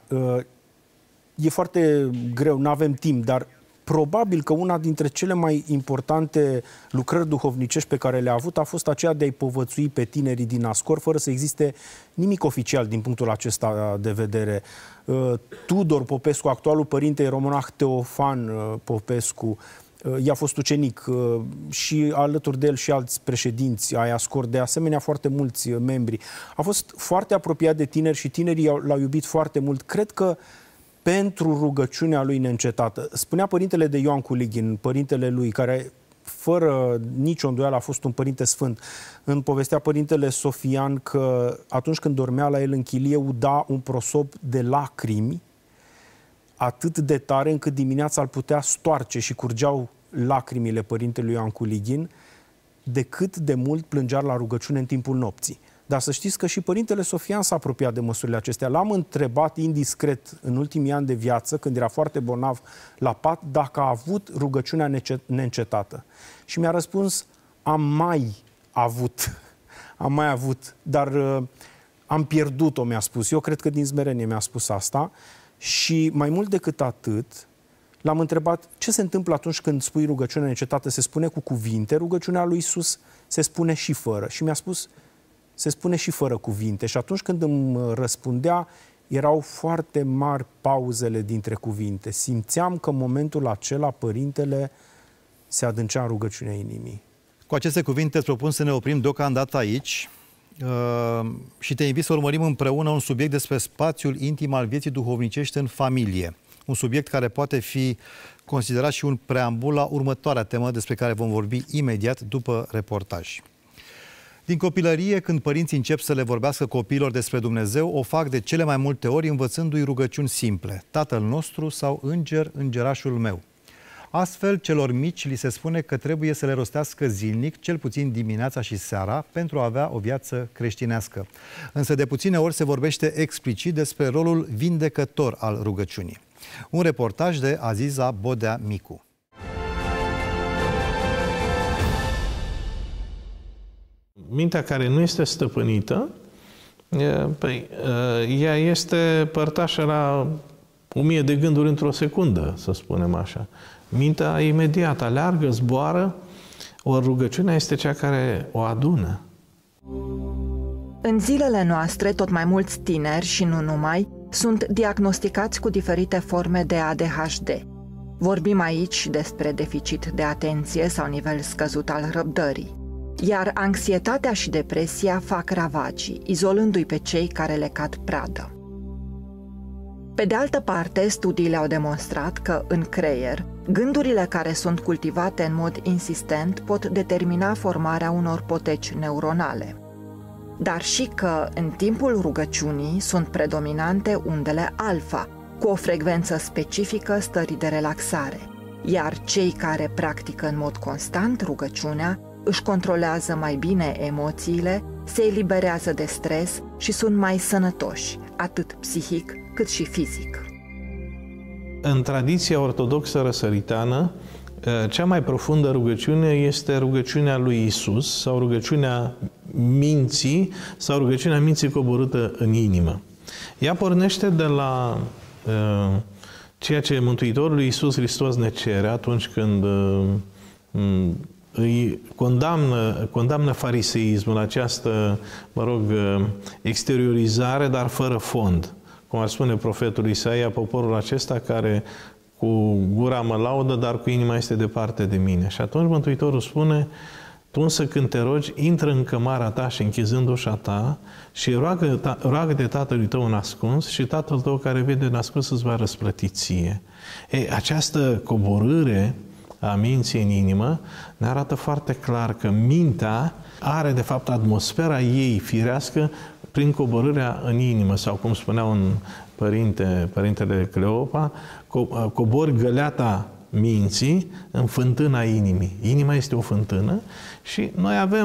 Speaker 18: E foarte greu, nu avem timp, dar probabil că una dintre cele mai importante lucrări duhovnicești pe care le-a avut a fost aceea de a-i povățui pe tinerii din Ascor, fără să existe nimic oficial din punctul acesta de vedere. Tudor Popescu, actualul părinte ieromonah Teofan Popescu, i-a fost ucenic și alături de el și alți președinți ai Ascor, de asemenea foarte mulți membri. A fost foarte apropiat de tineri și tinerii l-au iubit foarte mult. Cred că pentru rugăciunea lui neîncetată. Spunea Părintele de Ioan Culâghin, părintele lui, care fără nicio îndoială a fost un părinte sfânt. Îmi povestea Părintele Sofian că atunci când dormea la el în chilie, uda un prosop de lacrimi atât de tare încât dimineața îl putea stoarce și curgeau lacrimile Părintelui Ioan Culâghin, de cât de mult plângea la rugăciune în timpul nopții. Dar să știți că și Părintele Sofian s-a apropiat de măsurile acestea. L-am întrebat indiscret în ultimii ani de viață, când era foarte bolnav la pat, dacă a avut rugăciunea neîncetată. Și mi-a răspuns, am mai avut, dar am pierdut-o, mi-a spus. Eu cred că din smerenie mi-a spus asta. Și mai mult decât atât, l-am întrebat ce se întâmplă atunci când spui rugăciunea neîncetată. Se spune cu cuvinte rugăciunea lui Isus, se spune și fără. Și mi-a spus, se spune și fără cuvinte. Și atunci când îmi răspundea, erau foarte mari pauzele dintre cuvinte. Simțeam că în momentul acela Părintele se adâncea în rugăciunea inimii.
Speaker 1: Cu aceste cuvinte îți propun să ne oprim deocamdată aici și te invit să urmărim împreună un subiect despre spațiul intim al vieții duhovnicești în familie. Un subiect care poate fi considerat și un preambul la următoarea temă despre care vom vorbi imediat după reportaj. Din copilărie, când părinții încep să le vorbească copiilor despre Dumnezeu, o fac de cele mai multe ori învățându-i rugăciuni simple, Tatăl nostru sau Înger, Îngerașul meu. Astfel, celor mici li se spune că trebuie să le rostească zilnic, cel puțin dimineața și seara, pentru a avea o viață creștinească. Însă de puține ori se vorbește explicit despre rolul vindecător al rugăciunii. Un reportaj de Aziza Bodea-Micu.
Speaker 20: Mintea care nu este stăpânită, ea este părtașă la 1000 de gânduri într-o secundă, să spunem așa. Mintea imediat aleargă, zboară, ori rugăciunea este cea care o adună.
Speaker 21: În zilele noastre, tot mai mulți tineri și nu numai, sunt diagnosticați cu diferite forme de ADHD. Vorbim aici despre deficit de atenție sau nivel scăzut al răbdării. Iar anxietatea și depresia fac ravagii, izolându-i pe cei care le cad pradă. Pe de altă parte, studiile au demonstrat că, în creier, gândurile care sunt cultivate în mod insistent pot determina formarea unor poteci neuronale. Dar și că, în timpul rugăciunii, sunt predominante undele alfa, cu o frecvență specifică stării de relaxare, iar cei care practică în mod constant rugăciunea își controlează mai bine emoțiile, se eliberează de stres și sunt mai sănătoși, atât psihic cât și fizic.
Speaker 20: În tradiția ortodoxă răsăritană, cea mai profundă rugăciune este rugăciunea lui Isus sau rugăciunea minții sau rugăciunea minții coborâtă în inimă. Ea pornește de la ceea ce Mântuitorul Iisus Hristos ne cere atunci când îi condamnă fariseismul, această, exteriorizare, dar fără fond. Cum ar spune profetul Isaia, poporul acesta care cu gura mă laudă, dar cu inima este departe de mine. Și atunci Mântuitorul spune, tu însă când te rogi, intră în cămara ta și închizând ușa ta și roagă-te Tatălui tău în ascuns și Tatăl tău care vede în ascuns îți va răsplăti ție. Această coborâre a minții în inimă ne arată foarte clar că mintea are de fapt atmosfera ei firească prin coborârea în inimă, sau cum spunea un părintele Cleopa, cobori găleata minții în fântâna inimii. Inima este o fântână și noi avem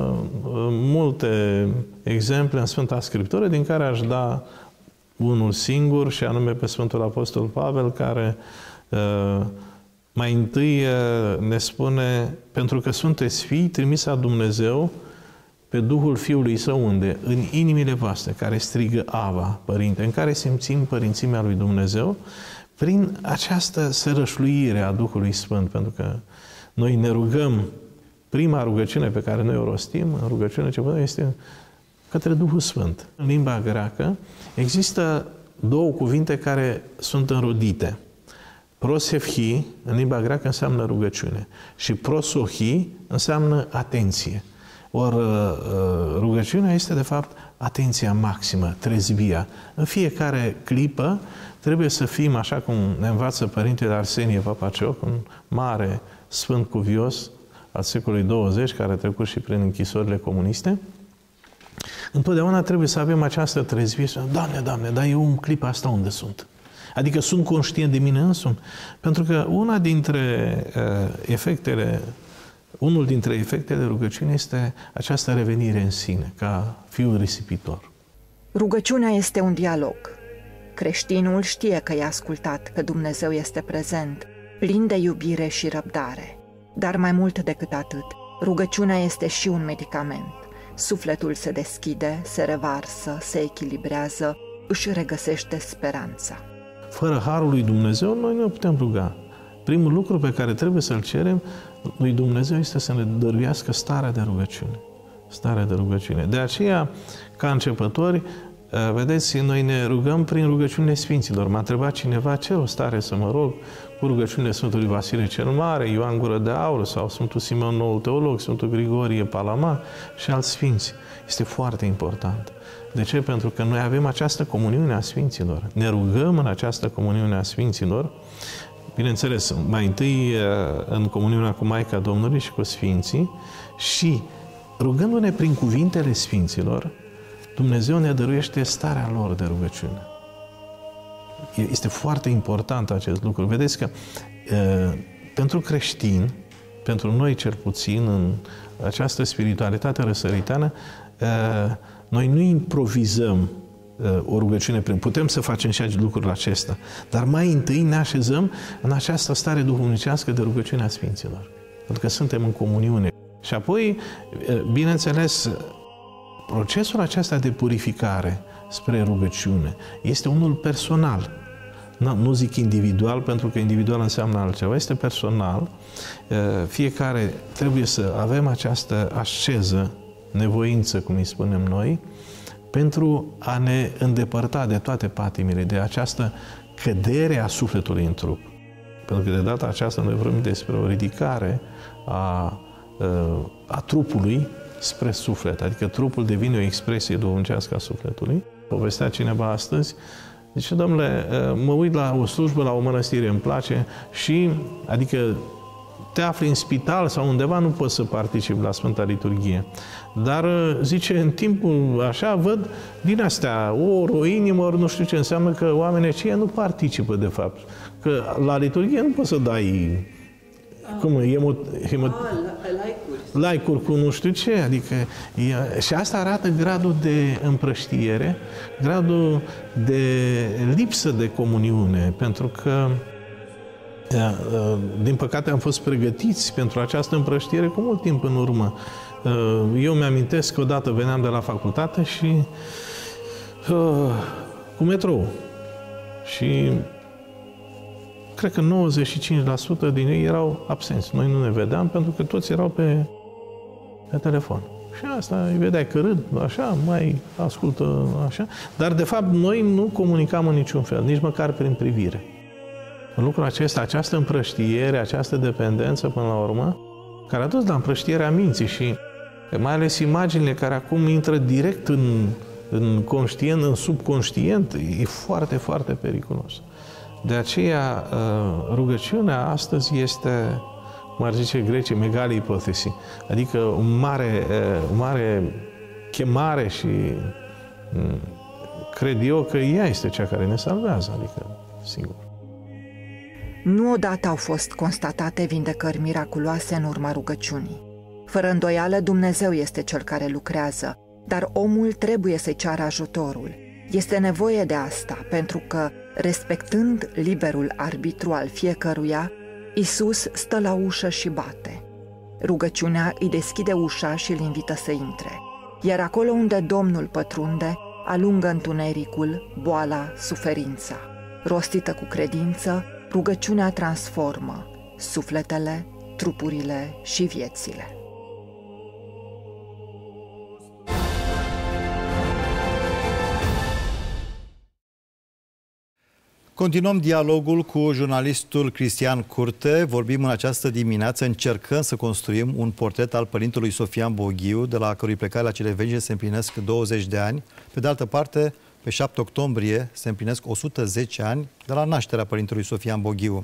Speaker 20: multe exemple în Sfânta Scriptură, din care aș da unul singur, și anume pe Sfântul Apostol Pavel, care mai întâi ne spune, pentru că sunteți fii trimiși a Dumnezeu pe Duhul Fiului Său, unde? În inimile voastre, care strigă Ava, Părinte, în care simțim părințimea lui Dumnezeu, prin această sărășluire a Duhului Sfânt, pentru că noi ne rugăm, prima rugăciune pe care noi o rostim, în rugăciune ce este către Duhul Sfânt. În limba greacă există două cuvinte care sunt înrodite. Prosefhi, în limba greacă, înseamnă rugăciune și prosohi înseamnă atenție. Ori rugăciunea este, de fapt, atenția maximă, trezvia. În fiecare clipă trebuie să fim, așa cum ne învață Părintele Arsenie Papacioc, un mare sfânt cuvios al secolului 20, care a trecut și prin închisorile comuniste. Întotdeauna trebuie să avem această trezvie. Doamne, Doamne, dar eu în clipa asta unde sunt? Adică sunt conștient de mine însumi? Pentru că unul dintre efectele rugăciunii este această revenire în sine, ca fiul risipitor.
Speaker 21: Rugăciunea este un dialog. Creștinul știe că e ascultat, că Dumnezeu este prezent, plin de iubire și răbdare. Dar mai mult decât atât, rugăciunea este și un medicament. Sufletul se deschide, se revarsă, se echilibrează, își regăsește speranța.
Speaker 20: Fără harul lui Dumnezeu, noi nu putem ruga. Primul lucru pe care trebuie să-l cerem lui Dumnezeu este să ne dăruiască starea de rugăciune. Starea de rugăciune. De aceea, ca începători, vedeți, noi ne rugăm prin rugăciunile Sfinților. M-a întrebat cineva ce o stare să mă rog cu rugăciunile Sfântului Vasile cel Mare, Ioan Gură de Aur sau Sfântul Simeon Noul Teolog, Sfântul Grigorie Palama și alți Sfinți. Este foarte important. De ce? Pentru că noi avem această comuniune a Sfinților. Ne rugăm în această comuniune a Sfinților, bineînțeles, mai întâi în comuniunea cu Maica Domnului și cu Sfinții, și rugându-ne prin cuvintele Sfinților, Dumnezeu ne dăruiește starea lor de rugăciune. Este foarte important acest lucru. Vedeți că pentru creștini, pentru noi cel puțin, în această spiritualitate răsăritană, noi nu improvizăm o rugăciune prin. Putem să facem și lucrurile acestea. Dar mai întâi ne așezăm în această stare duhovnicească de rugăciune a Sfinților. Pentru că suntem în comuniune. Și apoi, bineînțeles, procesul acesta de purificare spre rugăciune este unul personal. Nu zic individual, pentru că individual înseamnă altceva. Este personal. Fiecare trebuie să avem această asceză, nevoință, cum îi spunem noi, pentru a ne îndepărta de toate patimile, de această cădere a sufletului în trup. Pentru că de data aceasta noi vorbim despre o ridicare a trupului spre suflet. Adică trupul devine o expresie duhovnicească a sufletului. Povestea cineva astăzi, zice, domnule, mă uit la o slujbă, la o mănăstire, îmi place și, adică, te afli în spital sau undeva, nu poți să participi la Sfânta Liturghie. Dar, zice, în timpul așa, văd din astea, o inimă, ori nu știu ce înseamnă că oamenii aceia nu participă, de fapt. Că la liturghie nu poți să dai like-uri cu nu știu ce, adică și asta arată gradul de împrăștiere, gradul de lipsă de comuniune, pentru că din păcate am fost pregătiți pentru această împrăștiere cu mult timp în urmă. Eu mi-amintesc că odată veneam de la facultate și cu metrou și cred că 95% din ei erau absenți. Noi nu ne vedeam pentru că toți erau pe telefon. Și asta îi vedeai că râd, așa, mai ascultă, așa. Dar, de fapt, noi nu comunicam în niciun fel, nici măcar prin privire. Lucrul acesta, această împrăștiere, această dependență, până la urmă, care a dus la împrăștierea minții și mai ales imaginile care acum intră direct în conștient, în subconștient, e foarte, foarte periculos. De aceea, rugăciunea astăzi este, cum ar zice grecii, megale ipotesi, adică o mare chemare și cred eu că ea este cea care ne salvează, adică singur.
Speaker 21: Nu odată au fost constatate vindecări miraculoase în urma rugăciunii. Fără îndoială, Dumnezeu este Cel care lucrează, dar omul trebuie să-i ceară ajutorul. Este nevoie de asta, pentru că, respectând liberul arbitru al fiecăruia, Iisus stă la ușă și bate. Rugăciunea îi deschide ușa și îl invită să intre, iar acolo unde Domnul pătrunde, alungă întunericul, boala, suferința. Rostită cu credință, rugăciunea transformă sufletele, trupurile și viețile.
Speaker 1: Continuăm dialogul cu jurnalistul Cristian Curte. Vorbim în această dimineață, încercăm să construim un portret al părintelui Sofian Boghiu, de la cărui plecare la cele veșnice se împlinesc 20 de ani. Pe de altă parte, pe 7 octombrie se împlinesc 110 ani de la nașterea părintelui Sofian Boghiu.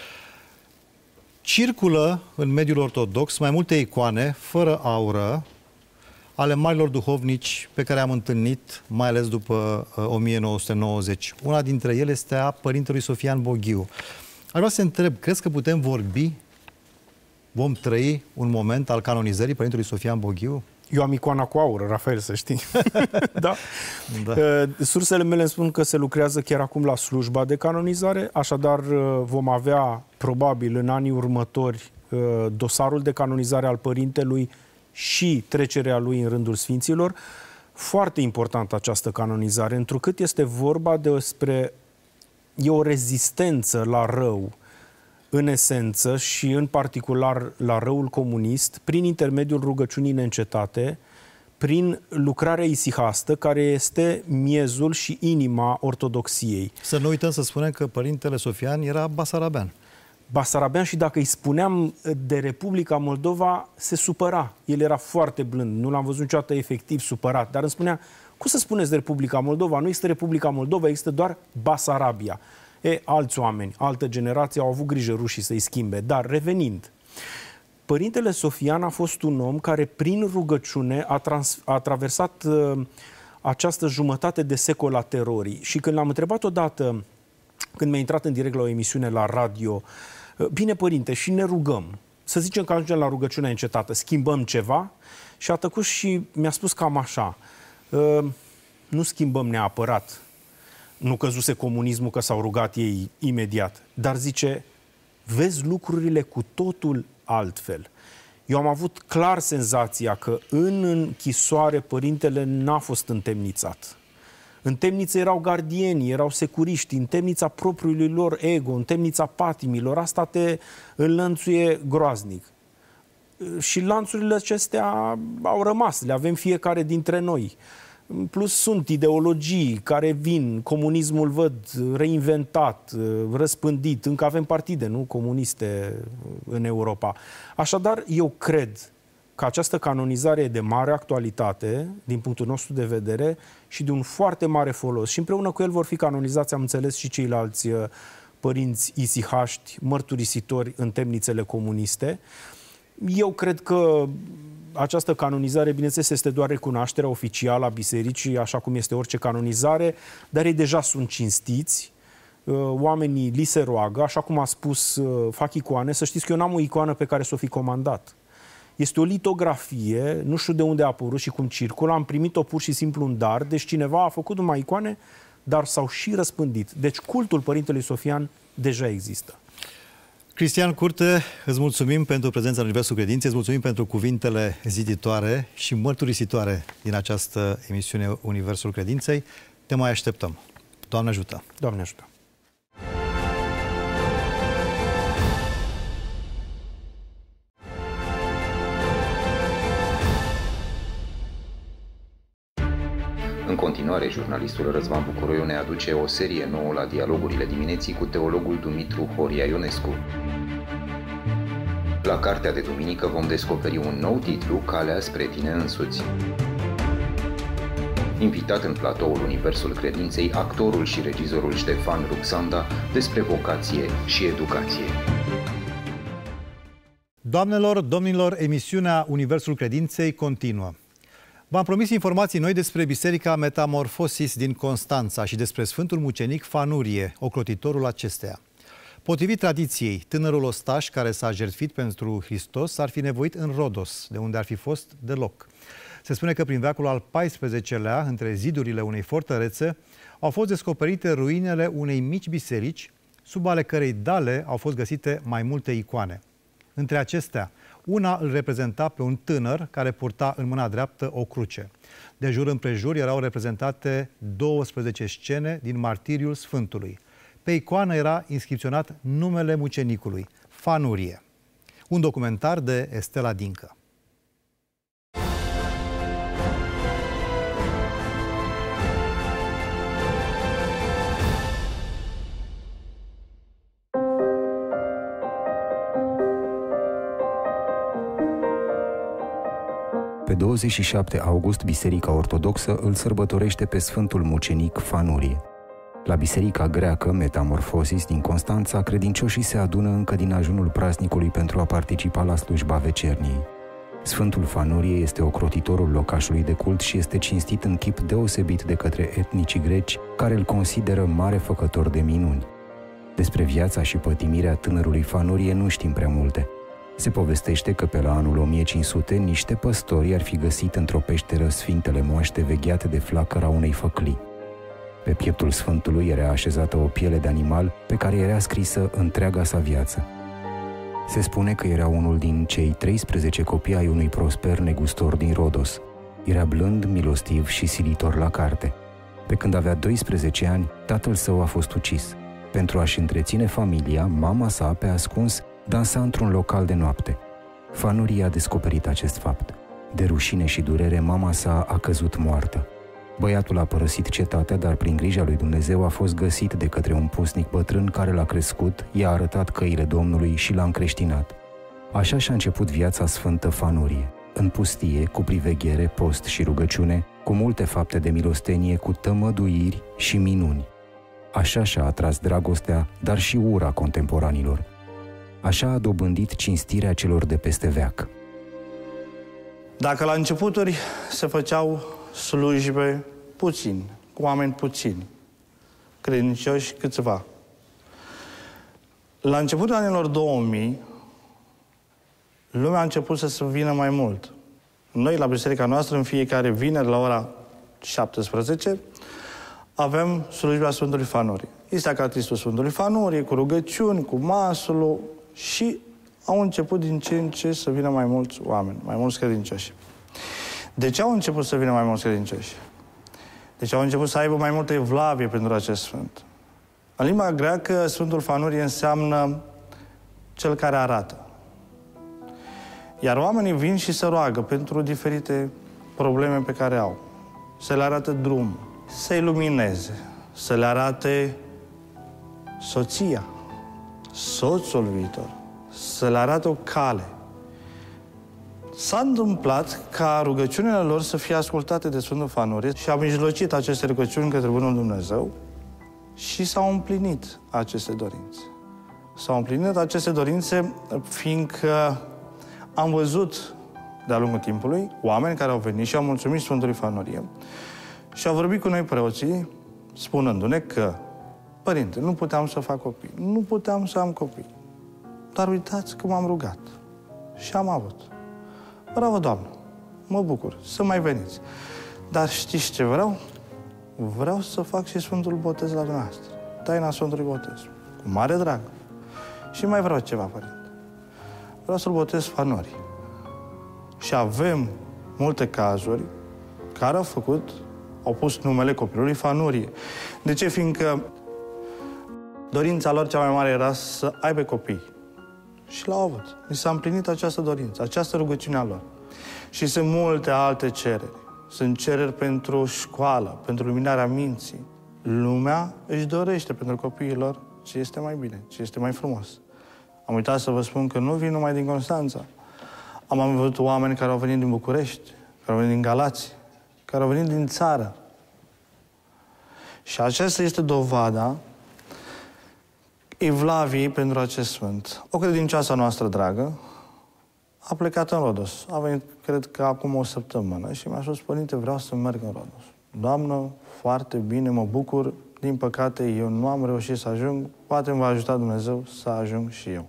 Speaker 1: Circulă în mediul ortodox mai multe icoane fără aură ale marilor duhovnici pe care am întâlnit, mai ales după 1990. Una dintre ele este a părintelui Sofian Boghiu. Aș vrea să întreb, crezi că putem vorbi, vom trăi un moment al canonizării părintelui Sofian Boghiu?
Speaker 18: Eu am icoana cu aur, Rafael, să știi. Da. Sursele mele îmi spun că se lucrează chiar acum la slujba de canonizare, așadar vom avea, probabil, în anii următori, dosarul de canonizare al părintelui și trecerea lui în rândul sfinților. Foarte importantă această canonizare, întrucât este vorba despre o rezistență la rău, în esență și în particular la răul comunist, prin intermediul rugăciunii neîncetate, prin lucrarea isihastă, care este miezul și inima ortodoxiei.
Speaker 1: Să nu uităm să spunem că părintele Sofian era basarabean.
Speaker 18: Basarabean și dacă îi spuneam de Republica Moldova, se supăra. El era foarte blând, nu l-am văzut niciodată efectiv supărat, dar îmi spunea, cum să spuneți de Republica Moldova? Nu există Republica Moldova, există doar Basarabia. Alți oameni, altă generație au avut grijă rușii să-i schimbe. Dar revenind, părintele Sofian a fost un om care prin rugăciune a traversat această jumătate de secol a terorii. Și când l-am întrebat odată, când mi-a intrat în direct la o emisiune la radio, bine părinte, și ne rugăm, să zicem că ajungem la rugăciunea încetată, schimbăm ceva? Și a tăcut și mi-a spus cam așa, nu schimbăm neapărat. Nu căzuse comunismul că s-au rugat ei imediat, dar zice, vezi lucrurile cu totul altfel. Eu am avut clar senzația că în închisoare părintele n-a fost întemnițat. În temniță erau gardieni, erau securiști, în temnița propriului lor ego, în temnița patimilor. Asta te înlănțuie groaznic. Și lanțurile acestea au rămas, le avem fiecare dintre noi. Plus sunt ideologii care vin, comunismul văd reinventat, răspândit, încă avem partide, nu, comuniste în Europa. Așadar, eu cred că această canonizare e de mare actualitate, din punctul nostru de vedere, și de un foarte mare folos. Și împreună cu el vor fi canonizați, am înțeles, și ceilalți părinți isihaști, mărturisitori în temnițele comuniste. Eu cred că această canonizare, bineînțeles, este doar recunoașterea oficială a bisericii, așa cum este orice canonizare, dar ei deja sunt cinstiți, oamenii li se roagă, așa cum a spus, fac icoane. Să știți că eu n-am o icoană pe care să o fi comandat. Este o litografie, nu știu de unde a apărut și cum circulă, am primit-o pur și simplu un dar, deci cineva a făcut numai icoane, dar s-au și răspândit. Deci cultul Părintelui Sofian deja există.
Speaker 1: Cristian Curte, îți mulțumim pentru prezența în Universul Credinței, îți mulțumim pentru cuvintele ziditoare și mărturisitoare din această emisiune Universul Credinței. Te mai așteptăm. Doamne ajută!
Speaker 18: Doamne ajută!
Speaker 3: În continuare, jurnalistul Răzvan Bucuroiu ne aduce o serie nouă la Dialogurile dimineții cu teologul Dumitru Horia Ionescu. La cartea de duminică vom descoperi un nou titlu, Calea spre tine însuți. Invitat în platoul Universul Credinței, actorul și regizorul Ștefan Ruxanda despre vocație și educație.
Speaker 1: Doamnelor, domnilor, emisiunea Universul Credinței continuă. V-am promis informații noi despre Biserica Metamorfosis din Constanța și despre Sfântul Mucenic Fanurie, ocrotitorul acesteia. Potrivit tradiției, tânărul ostaș care s-a jertfit pentru Hristos ar fi nevoit în Rodos, de unde ar fi fost deloc. Se spune că prin veacul al XIV-lea, între zidurile unei fortărețe, au fost descoperite ruinele unei mici biserici, sub ale cărei dale au fost găsite mai multe icoane. Între acestea, una îl reprezenta pe un tânăr care purta în mâna dreaptă o cruce. De jur împrejur erau reprezentate 12 scene din Martiriul Sfântului. Pe icoană era inscripționat numele mucenicului, Fanurie. Un documentar de Estela Dincă.
Speaker 3: Pe 27 august, Biserica Ortodoxă îl sărbătorește pe Sfântul Mucenic Fanurie. La Biserica Greacă Metamorfosis din Constanța, credincioșii se adună încă din ajunul praznicului pentru a participa la slujba vecerniei. Sfântul Fanurie este ocrotitorul locașului de cult și este cinstit în chip deosebit de către etnicii greci, care îl consideră mare făcător de minuni. Despre viața și pătimirea tânărului Fanurie nu știm prea multe. Se povestește că pe la anul 1500 niște păstori ar fi găsit într-o peșteră sfintele moaște vegheate de flacăra unei făclii. Pe pieptul Sfântului era așezată o piele de animal pe care era scrisă întreaga sa viață. Se spune că era unul din cei 13 copii ai unui prosper negustor din Rodos. Era blând, milostiv și silitor la carte. Pe când avea 12 ani, tatăl său a fost ucis. Pentru a-și întreține familia, mama sa, pe ascuns, dansa într-un local de noapte. Fanurie a descoperit acest fapt. De rușine și durere, mama sa a căzut moartă. Băiatul a părăsit cetatea, dar prin grija lui Dumnezeu a fost găsit de către un pusnic bătrân care l-a crescut, i-a arătat căile Domnului și l-a încreștinat. Așa și-a început viața sfântă Fanurie, în pustie, cu priveghere, post și rugăciune, cu multe fapte de milostenie, cu tămăduiri și minuni. Așa și-a atras dragostea, dar și ura contemporanilor. Așa a dobândit cinstirea celor de peste veac.
Speaker 2: Dacă la începuturi se făceau slujbe puțini, cu oameni puțini, credincioși câțiva, la începutul anilor 2000, lumea a început să se vină mai mult. Noi, la biserica noastră, în fiecare vineri, la ora 17 avem slujba Sfântului Fanorie. Este acatristul Sfântului Fanorie, cu rugăciuni, cu masul și au început din ce în ce să vină mai mulți oameni, mai mulți credincioși. De ce au început să vină mai mulți credincioși? Deci au început să aibă mai multă evlavie pentru acest sfânt. În limba greacă, Sfântul Fanorie înseamnă cel care arată. Iar oamenii vin și se roagă pentru diferite probleme pe care au. Să le arate drum, să ilumineze, să le arate soția, soțul viitor, să le arate o cale. S-a întâmplat ca rugăciunile lor să fie ascultate de Sfântul Fanorie și a mijlocit aceste rugăciuni către Bunul Dumnezeu și s-au împlinit aceste dorințe. S-au împlinit aceste dorințe fiindcă am văzut de-a lungul timpului oameni care au venit și au mulțumit Sfântului Fanorie și au vorbit cu noi preoții spunându-ne că părinte, nu puteam să fac copii, nu puteam să am copii, dar uitați că m-am rugat și am avut. Bravo, Doamnă! Mă bucur să mai veniți. Dar știți ce vreau? Vreau să fac și Sfântul Botez la dumneavoastră. Taina Sfântului Botez. Cu mare drag. Și mai vreau ceva, părinte. Vreau să-l botez Fanorie. Și avem multe cazuri care au pus numele copilului Fanorie. De ce? Fiindcă dorința lor cea mai mare era să aibă copii. Și l-au avut. Mi s-a împlinit această dorință, această rugăciune a lor. Și sunt multe alte cereri. Sunt cereri pentru școală, pentru luminarea minții. Lumea își dorește pentru copiii lor ce este mai bine, ce este mai frumos. Am uitat să vă spun că nu vin numai din Constanța. Am avut oameni care au venit din București, care au venit din Galați, care au venit din țară. Și aceasta este dovada evlaviei pentru acest sfânt. O credincioasă noastră dragă a plecat în Rodos. A venit, cred că acum o săptămână și mi-a spus, părinte, vreau să merg în Rodos. Doamnă, foarte bine, mă bucur. Din păcate, eu nu am reușit să ajung. Poate îmi va ajuta Dumnezeu să ajung și eu.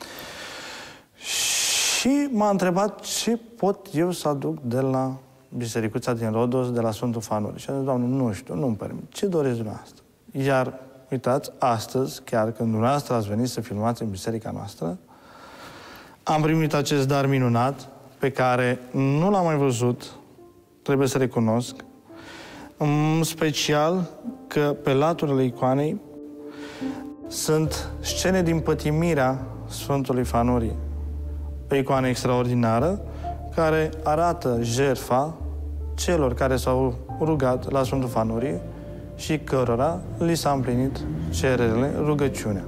Speaker 2: Și m-a întrebat ce pot eu să aduc de la bisericuța din Rodos, de la Sfântul Fanorie. Și a zis, Doamne, nu știu, nu-mi permit. Ce doresc dumneavoastră? Iar, uitați, astăzi, chiar când dumneavoastră ați venit să filmați în biserica noastră, am primit acest dar minunat, pe care nu l-am mai văzut, trebuie să recunosc, în special că pe laturile icoanei sunt scene din pătimirea Sfântului Fanorie. O icoană extraordinară care arată jertfa celor care s-au rugat la Sfântul Fanorie și cărora li s-a împlinit cererile, rugăciunea.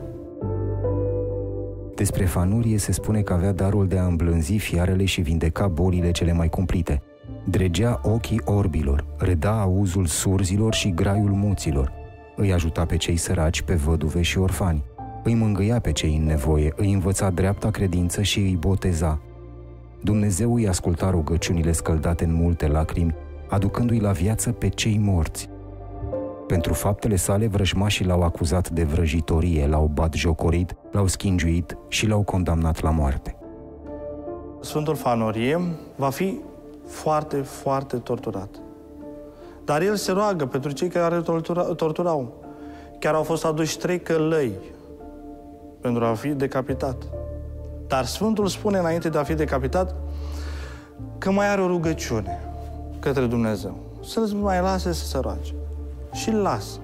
Speaker 3: Despre Fanorie se spune că avea darul de a îmblânzi fiarele și vindeca bolile cele mai cumplite. Dregea ochii orbilor, reda auzul surzilor și graiul muților. Îi ajuta pe cei săraci, pe văduve și orfani. Îi mângâia pe cei în nevoie, îi învăța dreapta credință și îi boteza. Dumnezeu îi asculta rugăciunile scăldate în multe lacrimi, aducându-i la viață pe cei morți. Pentru faptele sale, vrăjmașii l-au acuzat de vrăjitorie, l-au batjocorit, l-au schingiuit și l-au condamnat la moarte.
Speaker 2: Sfântul Fanorie va fi foarte, foarte torturat. Dar el se roagă pentru cei care torturau. Chiar au fost aduși 3 călăi pentru a fi decapitat. Dar Sfântul spune înainte de a fi decapitat că mai are o rugăciune către Dumnezeu. Să-l mai lase să se roage. Și îl lasă.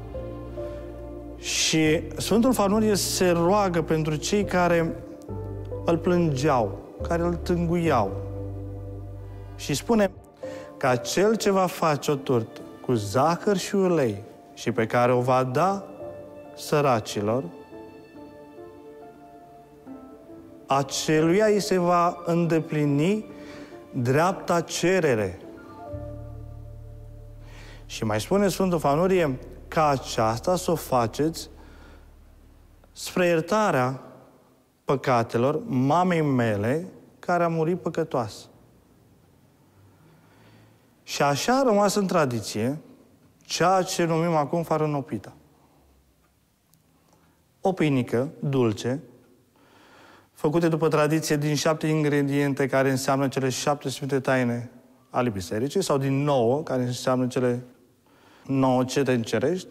Speaker 2: Și Sfântul Fanorie se roagă pentru cei care îl plângeau, care îl tânguiau. Și spune că cel ce va face o turtă cu zahăr și ulei și pe care o va da săracilor, aceluia îi se va îndeplini dreapta cerere. Și mai spune Sfântul Fanorie ca aceasta să o faceți spre iertarea păcatelor mamei mele care a murit păcătoasă. Și așa a rămas în tradiție ceea ce numim acum farinopita. O pâinică dulce, făcute după tradiție din 7 ingrediente care înseamnă cele 7 sfinte taine ale bisericii, sau din 9, care înseamnă cele 9 cete cerești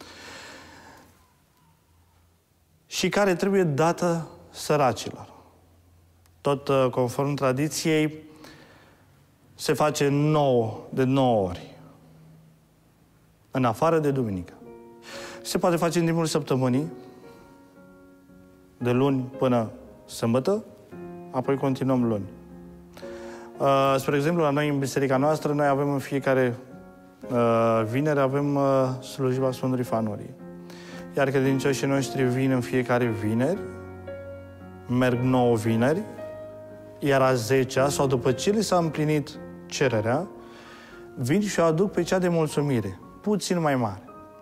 Speaker 2: și care trebuie dată săracilor. Tot conform tradiției, se face 9 ori, în afară de duminică. Se poate face în timpul săptămânii, de luni până sâmbătă, apoi continuăm luni. Spre exemplu, la noi, în biserica noastră, noi avem în fiecare vineri, avem slujiba Sfântului Fanorie. Iar credincioșii noștri vin în fiecare vineri, merg 9 vineri, iar a 10-a, sau după ce li s-a împlinit cererea, vin și o aduc pe cea de mulțumire, puțin mai mare.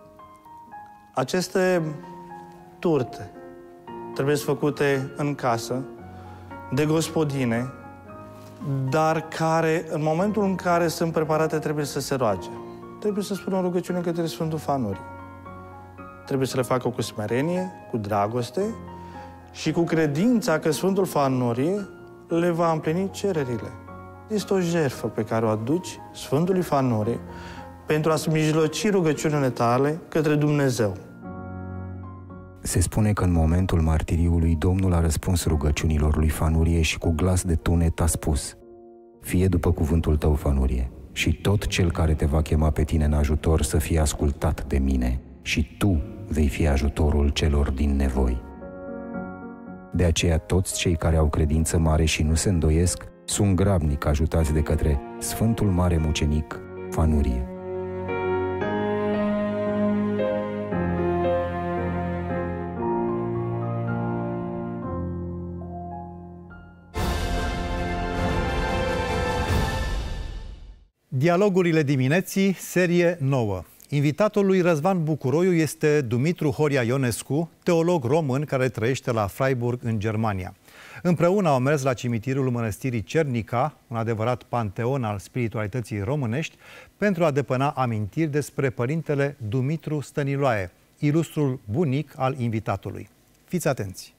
Speaker 2: Aceste turte trebuie făcute în casă, de gospodine, dar care, în momentul în care sunt preparate, trebuie să se roage. Trebuie să spună o rugăciune către Sfântul Fanorie. Trebuie să le facă cu smerenie, cu dragoste și cu credința că Sfântul Fanorie le va împlini cererile. Este o jertfă pe care o aduci Sfântului Fanorie pentru a-ți mijloci rugăciunile tale către Dumnezeu.
Speaker 3: Se spune că în momentul martiriului Domnul a răspuns rugăciunilor lui Fanorie și cu glas de tunet a spus: fie după cuvântul tău, Fanorie, și tot cel care te va chema pe tine în ajutor să fie ascultat de mine și tu vei fi ajutorul celor din nevoi. De aceea toți cei care au credință mare și nu se îndoiesc sunt grabnic ajutați de către Sfântul Mare Mucenic Fanorie.
Speaker 1: Dialogurile dimineții, serie 9. Invitatul lui Răzvan Bucuroiu este Dumitru Horia Ionescu, teolog român care trăiește la Freiburg, în Germania. Împreună au mers la cimitirul mănăstirii Cernica, un adevărat panteon al spiritualității românești, pentru a depăna amintiri despre părintele Dumitru Stăniloae, ilustrul bunic al invitatului. Fiți atenți!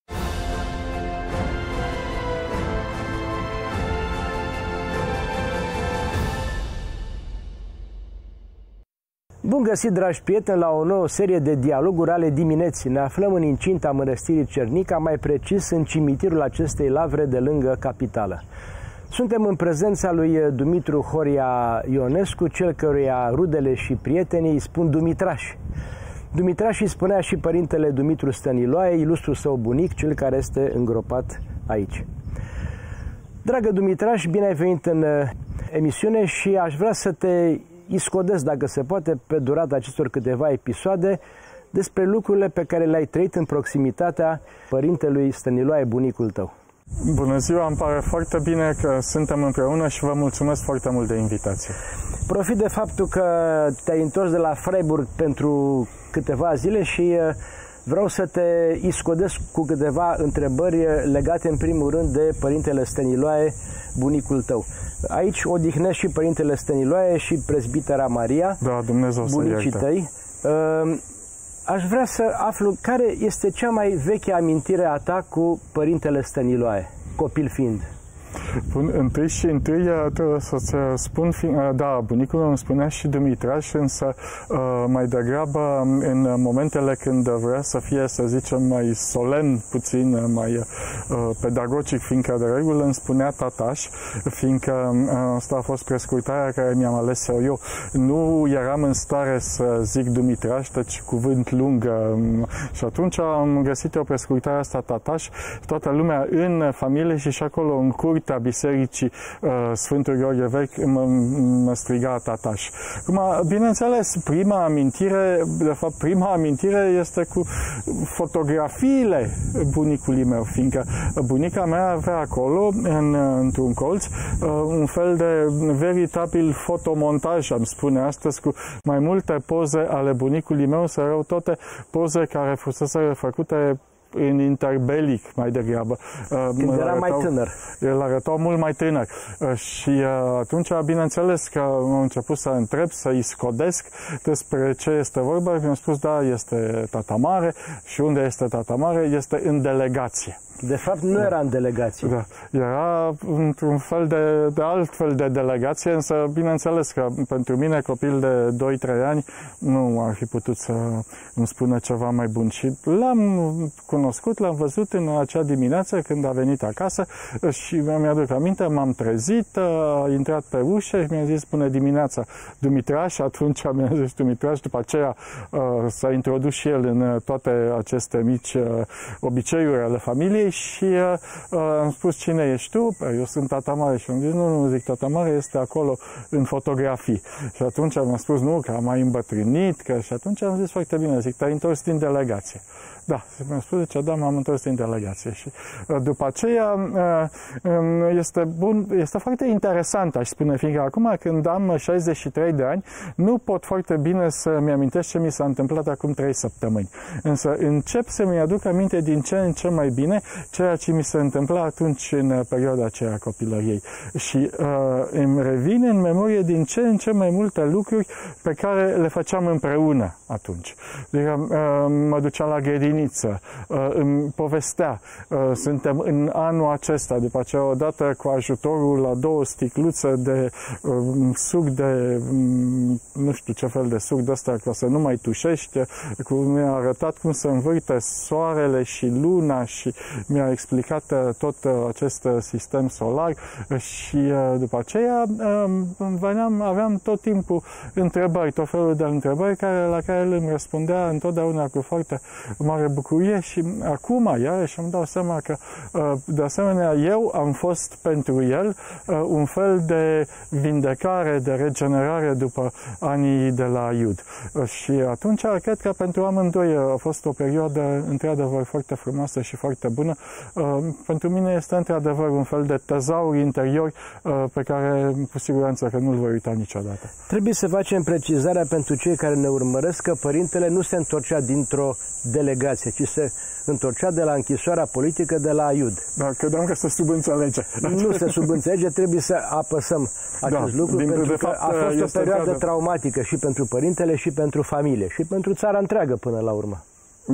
Speaker 12: Bun găsit, dragi prieteni, la o nouă serie de dialoguri ale dimineții. Ne aflăm în incinta mănăstirii Cernica, mai precis în cimitirul acestei lavre de lângă capitală. Suntem în prezența lui Dumitru Horia Ionescu, cel căruia rudele și prietenii îi spun Dumitraș. Dumitraș îi spunea și părintele Dumitru Stăniloae, ilustrul său bunic, cel care este îngropat aici. Dragă Dumitraș, bine ai venit în emisiune și aș vrea să te iscodesc, dacă se poate, pe durata acestor câteva episoade, despre lucrurile pe care le-ai trăit în proximitatea părintelui Stăniloae, bunicul tău.
Speaker 4: Bună ziua, îmi pare foarte bine că suntem împreună și vă mulțumesc foarte mult de invitație.
Speaker 12: Profit de faptul că te-ai întors de la Freiburg pentru câteva zile și vreau să te iscodesc cu câteva întrebări legate în primul rând de părintele Stăniloae, bunicul tău. Aici odihnești și părintele Stăniloae și prezbitera Maria,
Speaker 4: da, Dumnezeu
Speaker 12: bunicii tăi. Aș vrea să aflu care este cea mai veche amintire a ta cu părintele Stăniloae, copil fiind.
Speaker 4: Bun, întâi trebuie să-ți spun, da, bunicul meu îmi spunea și Dumitraș, însă mai degrabă în momentele când vrea să fie, să zicem, mai solemn puțin, mai pedagogic, fiindcă de regulă îmi spunea tataș, fiindcă asta a fost prescurtarea care mi-am ales eu. Nu eram în stare să zic Dumitraș, deci cuvânt lung, și atunci am găsit o prescurtare asta tataș. Toată lumea în familie și acolo în curtea bisericii Sfântul Gheorghe Vechi mă striga tataș. Bineînțeles, prima amintire este cu fotografiile bunicului meu, fiindcă bunica mea avea acolo, într-un colț, un fel de veritabil fotomontaj, am spune astăzi, cu mai multe poze ale bunicului meu, să erau toate poze care fusese făcute în interbelic mai degrabă.
Speaker 5: Când era mai tânăr.
Speaker 4: El arăta mult mai tânăr. Și atunci, bineînțeles că am început să întreb, să-i scodesc despre ce este vorba. Mi-am spus, da, este tata mare. Și unde este tata mare? Este în delegație.
Speaker 5: De fapt, nu era în delegație.
Speaker 4: Da. Era într-un fel de alt fel de delegație, însă, bineînțeles că pentru mine, copil de 2-3 ani, nu ar fi putut să îmi spună ceva mai bun. Și l-am cunoscut, l-am văzut în acea dimineață când a venit acasă și mi-aduc aminte, m-am trezit, a intrat pe ușă și mi-a zis, bună dimineața, Dumitraș, atunci mi-a zis Dumitraș, după aceea s-a introdus și el în toate aceste mici obiceiuri ale familiei și am spus, cine ești tu? Eu sunt tata mare. Și am zis, nu, zic, tata mare este acolo în fotografii. Și atunci mi-a spus, nu, că am mai îmbătrânit, și atunci am zis, foarte bine, zic, te-ai întors din delegație. Da, mi-a spus, zice, da, m-am întors din delegație. Și după aceea este foarte interesant, aș spune, fiindcă acum când am 63 de ani, nu pot foarte bine să-mi amintesc ce mi s-a întâmplat acum 3 săptămâni. Însă încep să-mi aduc aminte din ce în ce mai bine ceea ce mi se întâmpla atunci în perioada aceea copilăriei. Și îmi revine în memorie din ce în ce mai multe lucruri pe care le făceam împreună atunci. Adică, mă ducea la grădiniță, îmi povestea, suntem în anul acesta, după aceea odată cu ajutorul la 2 sticluțe de suc de, nu știu ce fel de suc de ăsta, ca să nu mai tușești, mi-a arătat cum se învârte soarele și luna și mi-a explicat tot acest sistem solar și după aceea aveam tot timpul întrebări, tot felul de întrebări la care el îmi răspundea întotdeauna cu foarte mare bucurie și acum, iarăși, îmi dau seama că de asemenea eu am fost pentru el un fel de vindecare, de regenerare după anii de la Iud. Și atunci cred că pentru amândoi a fost o perioadă într-adevăr foarte frumoasă și foarte bună. Pentru mine este într-adevăr un fel de tezaur interior pe care cu siguranță că nu-l voi uita niciodată.
Speaker 5: Trebuie să facem precizarea pentru cei care ne urmăresc că părintele nu se întorcea dintr-o delegație, ci se întorcea de la închisoarea politică de la Iud.
Speaker 4: Da, credeam că se subînțelege.
Speaker 5: Nu se subînțelege, trebuie să apăsăm acest lucru, pentru că a fost o perioadă traumatică și pentru părintele și pentru familie și pentru țara întreagă până la urmă.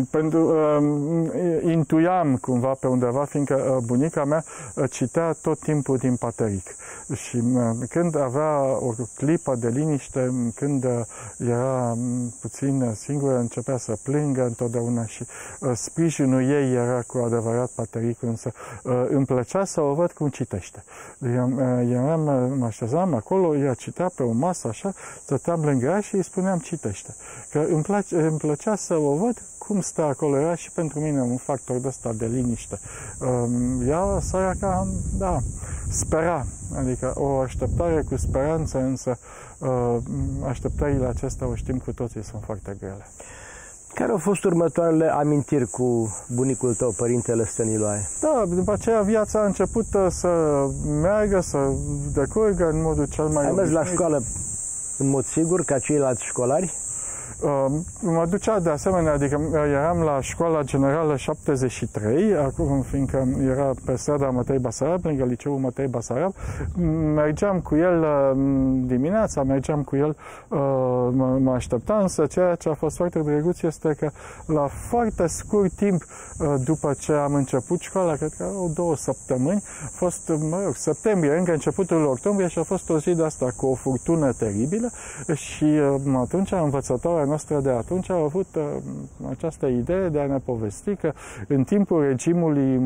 Speaker 4: Intuiam cumva pe undeva, fiindcă bunica mea citea tot timpul din Pateric. Și când avea o clipă de liniște, când era puțin singură, începea să plângă întotdeauna și sprijinul ei era cu adevărat Patericul, însă îmi plăcea să o văd cum citește. Mă așezam acolo, ea citea pe o masă așa, stăteam lângă ea și îi spuneam citește. Că îmi plăcea să o văd cum stă acolo, era și pentru mine un factor de ăsta de liniște. Ea, săraca, da, spera, adică o așteptare cu speranță, însă așteptările acestea, o știm cu toții, sunt foarte grele.
Speaker 5: Care au fost următoarele amintiri cu bunicul tău, părintele Stăniloae?
Speaker 4: Da, după aceea viața a început să meargă, să decurgă în modul cel mai obișnuit.
Speaker 5: Ai mers la școală în mod sigur, ca ceilalți școlari?
Speaker 4: Mă ducea de asemenea, adică eram la școala generală 73, acum fiindcă era pe strada Matei Basarab, lângă liceul Matei Basarab, mergeam cu el dimineața, mergeam cu el, mă aștepta, însă ceea ce a fost foarte drăguț este că la foarte scurt timp după ce am început școala, cred că au 2 săptămâni, a fost, septembrie, încă începutul octombrie și a fost o zi de asta cu o furtună teribilă și atunci învățătoarea noastră de atunci a avut această idee de a ne povesti că în timpul regimului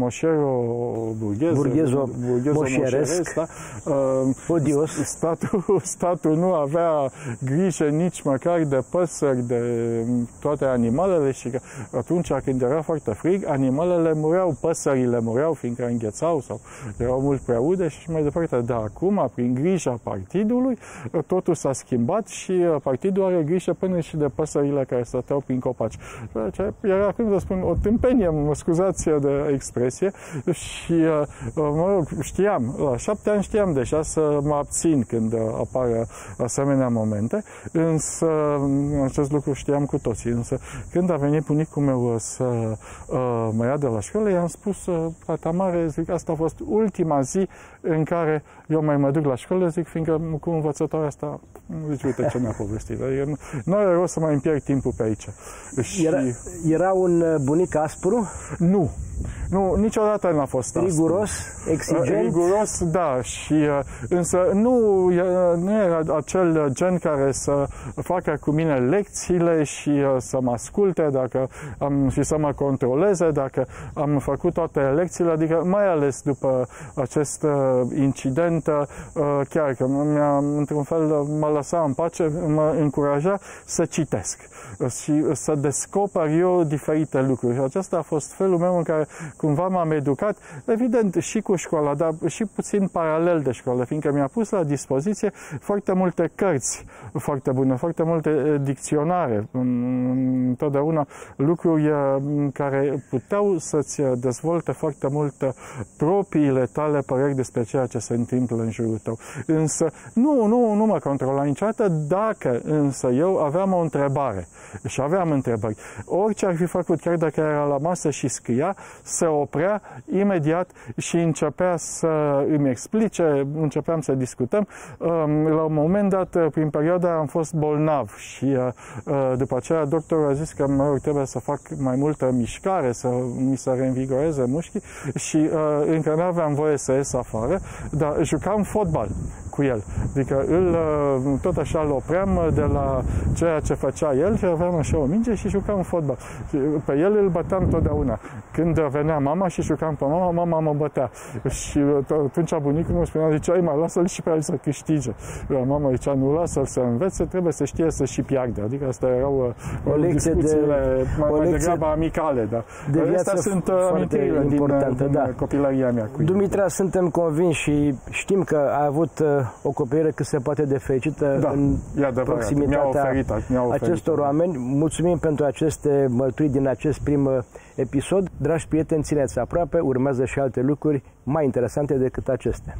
Speaker 5: moșieresc,
Speaker 4: da, statul nu avea grijă nici măcar de păsări, de toate animalele și că atunci când era foarte frig, animalele mureau, păsările mureau fiindcă înghețau sau erau mult prea ude și mai departe. Dar acum, prin grija partidului, totul s-a schimbat și partidul are grijă până și de păsările care stăteau prin copaci. Era, cum să spun, o tâmpenie, mă scuzați de expresie, și, mă rog, știam, la 7 ani știam deja să mă abțin când apar asemenea momente, însă acest lucru știam cu toții. Însă când a venit bunicul meu să mă ia de la școală, i-am spus, tata mare, zic, asta a fost ultima zi în care eu mai mă duc la școală, zic, fiindcă cu învățătoarea asta, zici, uite ce mi-a povestit. Adică nu are rost să mai îmi pierd timpul pe aici. Și...
Speaker 5: Era un bunic aspru?
Speaker 4: Nu. Nu, niciodată n-a fost aspru.
Speaker 5: Riguros, exigent?
Speaker 4: Riguros, da, și însă nu era acel gen care să facă cu mine lecțiile și să mă asculte și să mă controleze dacă am făcut toate lecțiile, adică mai ales după acest incident, chiar că într-un fel mă lăsa în pace, mă încuraja să citesc și să descoper eu diferite lucruri. Și acesta a fost felul meu în care cumva m-am educat, evident și cu școala, dar și puțin paralel de școală, fiindcă mi-a pus la dispoziție foarte multe cărți foarte bune, foarte multe dicționare, întotdeauna lucruri care puteau să-ți dezvolte foarte mult propriile tale păreri despre ceea ce se întâmplă în jurul tău. Însă nu mă controla niciodată, dacă însă eu aveam o întrebare și aveam întrebări. Orice ar fi făcut, chiar dacă era la masă și scria, se oprea imediat și începea să îmi explice, începeam să discutăm. La un moment dat, prin perioada, am fost bolnav și după aceea doctorul a zis că trebuie să fac mai multă mișcare, să mi se reînvigoreze mușchii și încă nu aveam voie să ies afară, dar jucam fotbal cu el. Adică tot așa îl opream de la ceea ce făcea el și aveam așa o minge și jucam fotbal. Pe el îl băteam totdeauna. Când venea mama și jucam pe mama, mama mă bătea. Și atunci bunicul mă spunea, zicea, mai lasă-l și pe el să câștige. Mama zicea, nu lasă-l să învețe, trebuie să știe să și piardă. Adică astea erau discuțiile mai degrabă amicale. Da.
Speaker 5: De viață
Speaker 4: sunt amintirile din copilăria mea.
Speaker 5: Dumitra, suntem convinși și știm că ai avut o copilărie cât se poate de fericită în proximitatea acestor oameni. Mulțumim pentru aceste mărturii din acest prim episod. Dragi prieteni, țineți aproape, urmează și alte lucruri mai interesante decât acestea.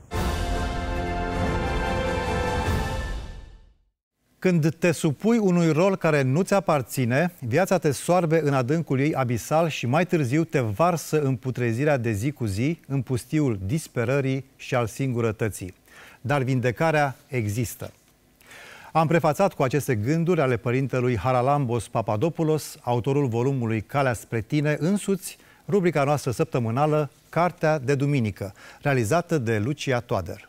Speaker 1: Când te supui unui rol care nu ți aparține, viața te soarbe în adâncul ei abisal și mai târziu te varsă în putrezirea de zi cu zi, în pustiul disperării și al singurătății. Dar vindecarea există. Am prefațat cu aceste gânduri ale părintelui Haralambos Papadopoulos, autorul volumului Calea spre tine însuți, rubrica noastră săptămânală Cartea de Duminică, realizată de Lucia Toader.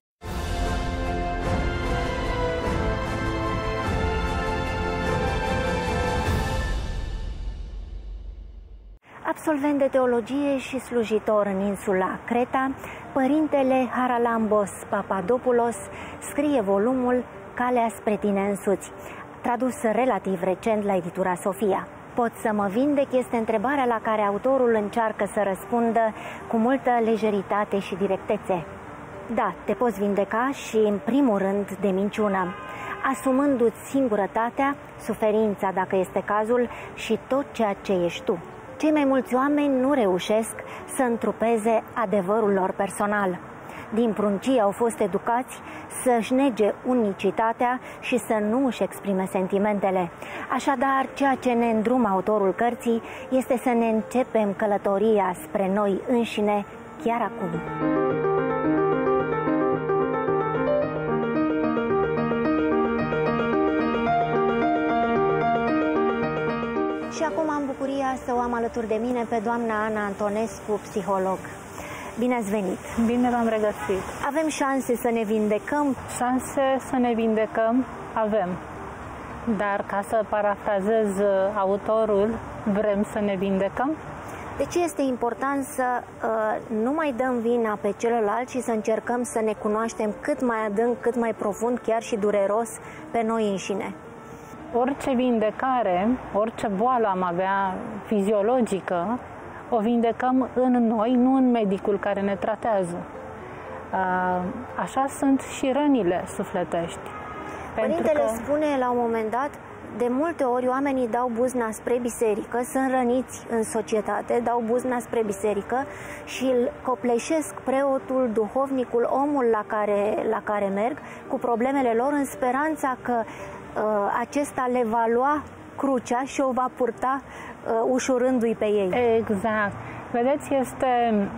Speaker 6: Absolvent de teologie și slujitor în insula Creta, părintele Haralambos Papadopoulos scrie volumul Calea spre tine însuți, tradus relativ recent la editura Sofia. Pot să mă vindec este întrebarea la care autorul încearcă să răspundă cu multă lejeritate și directețe. Da, te poți vindeca și, în primul rând, de minciună, asumându-ți singurătatea, suferința dacă este cazul și tot ceea ce ești tu. Cei mai mulți oameni nu reușesc să întrupeze adevărul lor personal. Din pruncii au fost educați să-și nege unicitatea și să nu își exprime sentimentele. Așadar, ceea ce ne îndrumă autorul cărții este să ne începem călătoria spre noi înșine chiar acum. Și acum am bucuria să o am alături de mine pe doamna Ana Antonescu, psiholog. Bine ați venit!
Speaker 22: Bine v-am regăsit!
Speaker 6: Avem șanse să ne vindecăm?
Speaker 22: Șanse să ne vindecăm avem. Dar ca să parafrazez autorul, vrem să ne vindecăm?
Speaker 6: De ce este important să nu mai dăm vina pe celălalt și să încercăm să ne cunoaștem cât mai adânc, cât mai profund, chiar și dureros, pe noi înșine?
Speaker 22: Orice vindecare, orice boală am avea fiziologică, o vindecăm în noi, nu în medicul care ne tratează. Așa sunt și rănile sufletești.
Speaker 6: Părintele spune la un moment dat, de multe ori oamenii dau buzna spre biserică, sunt răniți în societate, dau buzna spre biserică și îl copleșesc preotul, duhovnicul, omul la care merg cu problemele lor, în speranța că acesta le va lua crucea și o va purta ușurându-i pe ei.
Speaker 22: Exact. Vedeți, este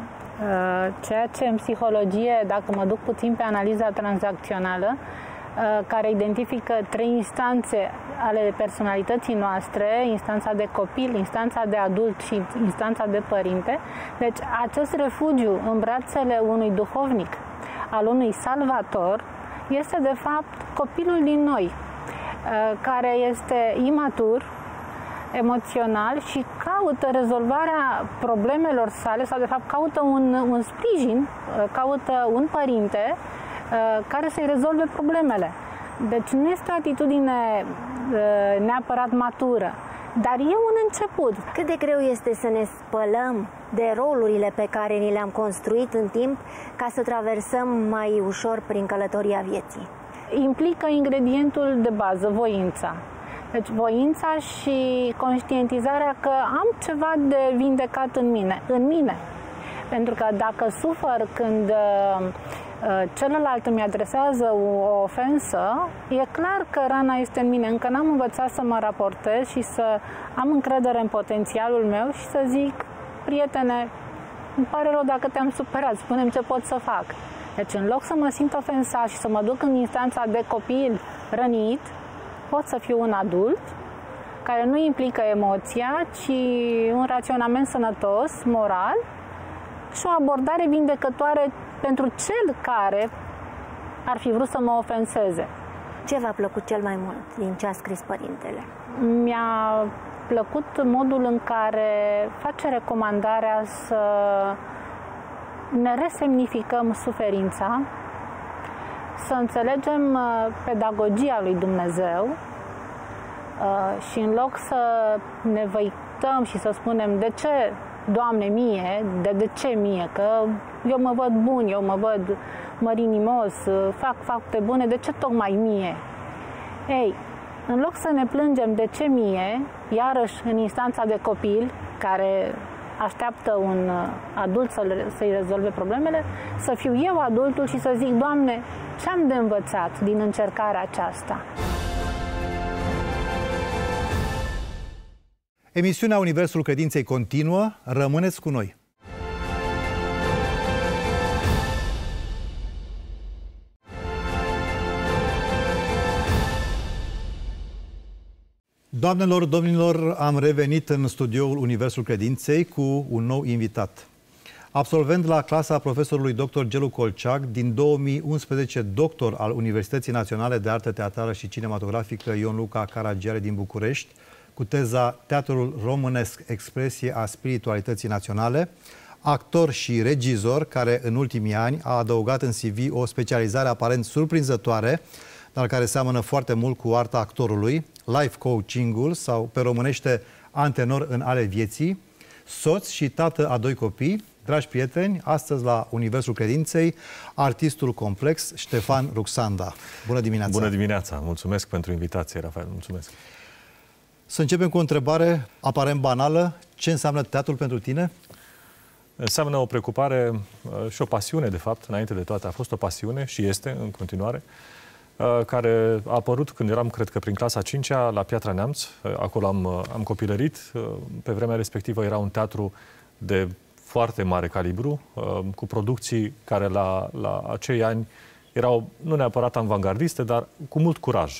Speaker 22: ceea ce în psihologie, dacă mă duc puțin pe analiza tranzacțională, care identifică 3 instanțe ale personalității noastre, instanța de copil, instanța de adult și instanța de părinte. Deci acest refugiu în brațele unui duhovnic, al unui salvator, este de fapt copilul din noi, care este imatur, emoțional și caută rezolvarea problemelor sale sau de fapt caută un sprijin, caută un părinte care să-i rezolve problemele. Deci nu este o atitudine neapărat matură, dar e un început.
Speaker 6: Cât de greu este să ne spălăm de rolurile pe care ni le-am construit în timp ca să traversăm mai ușor prin călătoria vieții?
Speaker 22: Implică ingredientul de bază, voința. Deci voința și conștientizarea că am ceva de vindecat în mine. Pentru că dacă sufăr când celălalt îmi adresează o ofensă, e clar că rana este în mine. Încă n-am învățat să mă raportez și să am încredere în potențialul meu și să zic, prietene, îmi pare rău dacă te-am supărat, spune-mi ce pot să fac. Deci în loc să mă simt ofensat și să mă duc în instanța de copil rănit, pot să fiu un adult care nu implică emoția, ci un raționament sănătos, moral și o abordare vindecătoare pentru cel care ar fi vrut să mă ofenseze.
Speaker 6: Ce v-a plăcut cel mai mult din ce a scris părintele?
Speaker 22: Mi-a plăcut modul în care face recomandarea să ne resemnificăm suferința, să înțelegem pedagogia lui Dumnezeu și în loc să ne văităm și să spunem de ce, Doamne, mie, de ce mie, că eu mă văd bun, eu mă văd mărinimos, fac fapte bune, de ce tocmai mie? Ei, în loc să ne plângem de ce mie, iarăși în instanța de copil, care așteaptă un adult să-i rezolve problemele, să fiu eu adultul și să zic, Doamne, ce am de învățat din încercarea aceasta?
Speaker 1: Emisiunea Universul Credinței continuă. Rămâneți cu noi! Doamnelor, domnilor, am revenit în studioul Universul Credinței cu un nou invitat. Absolvent la clasa profesorului dr. Gelu Colceac, din 2011 doctor al Universității Naționale de Artă Teatrală și Cinematografică Ion Luca Caragiale din București, cu teza Teatrul Românesc, expresie a spiritualității naționale, actor și regizor care în ultimii ani a adăugat în CV o specializare aparent surprinzătoare, dar care seamănă foarte mult cu arta actorului, life coaching-ul sau, pe românește, antenor în ale vieții, soț și tată a 2 copii. Dragi prieteni, astăzi la Universul Credinței, artistul complex Ștefan Ruxanda. Bună dimineața!
Speaker 7: Bună dimineața! Mulțumesc pentru invitație, Rafael. Mulțumesc!
Speaker 1: Să începem cu o întrebare aparent banală. Ce înseamnă teatrul pentru tine?
Speaker 7: Înseamnă o preocupare și o pasiune, de fapt, înainte de toate. A fost o pasiune și este în continuare, care a apărut când eram, cred că, prin clasa 5-a la Piatra Neamț. Acolo am copilărit. Pe vremea respectivă era un teatru de foarte mare calibru, cu producții care la acei ani erau nu neapărat avangardiste, dar cu mult curaj.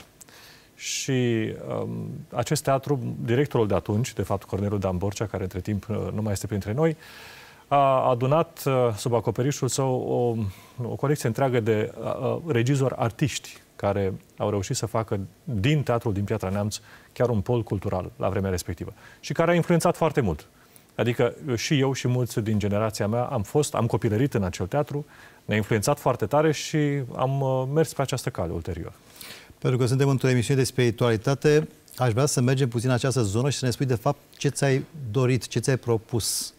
Speaker 7: Și acest teatru, directorul de atunci, de fapt Corneliu Dan Borcea, care între timp nu mai este printre noi, a adunat sub acoperișul său o colecție întreagă de regizori artiști care au reușit să facă din teatrul din Piatra Neamț chiar un pol cultural la vremea respectivă și care a influențat foarte mult. Adică și eu și mulți din generația mea am copilărit în acel teatru, ne-a influențat foarte tare și am mers pe această cale ulterior.
Speaker 1: Pentru că suntem într-o emisiune de spiritualitate, aș vrea să mergem puțin în această zonă și să ne spui de fapt ce ți-ai dorit, ce ți-ai propus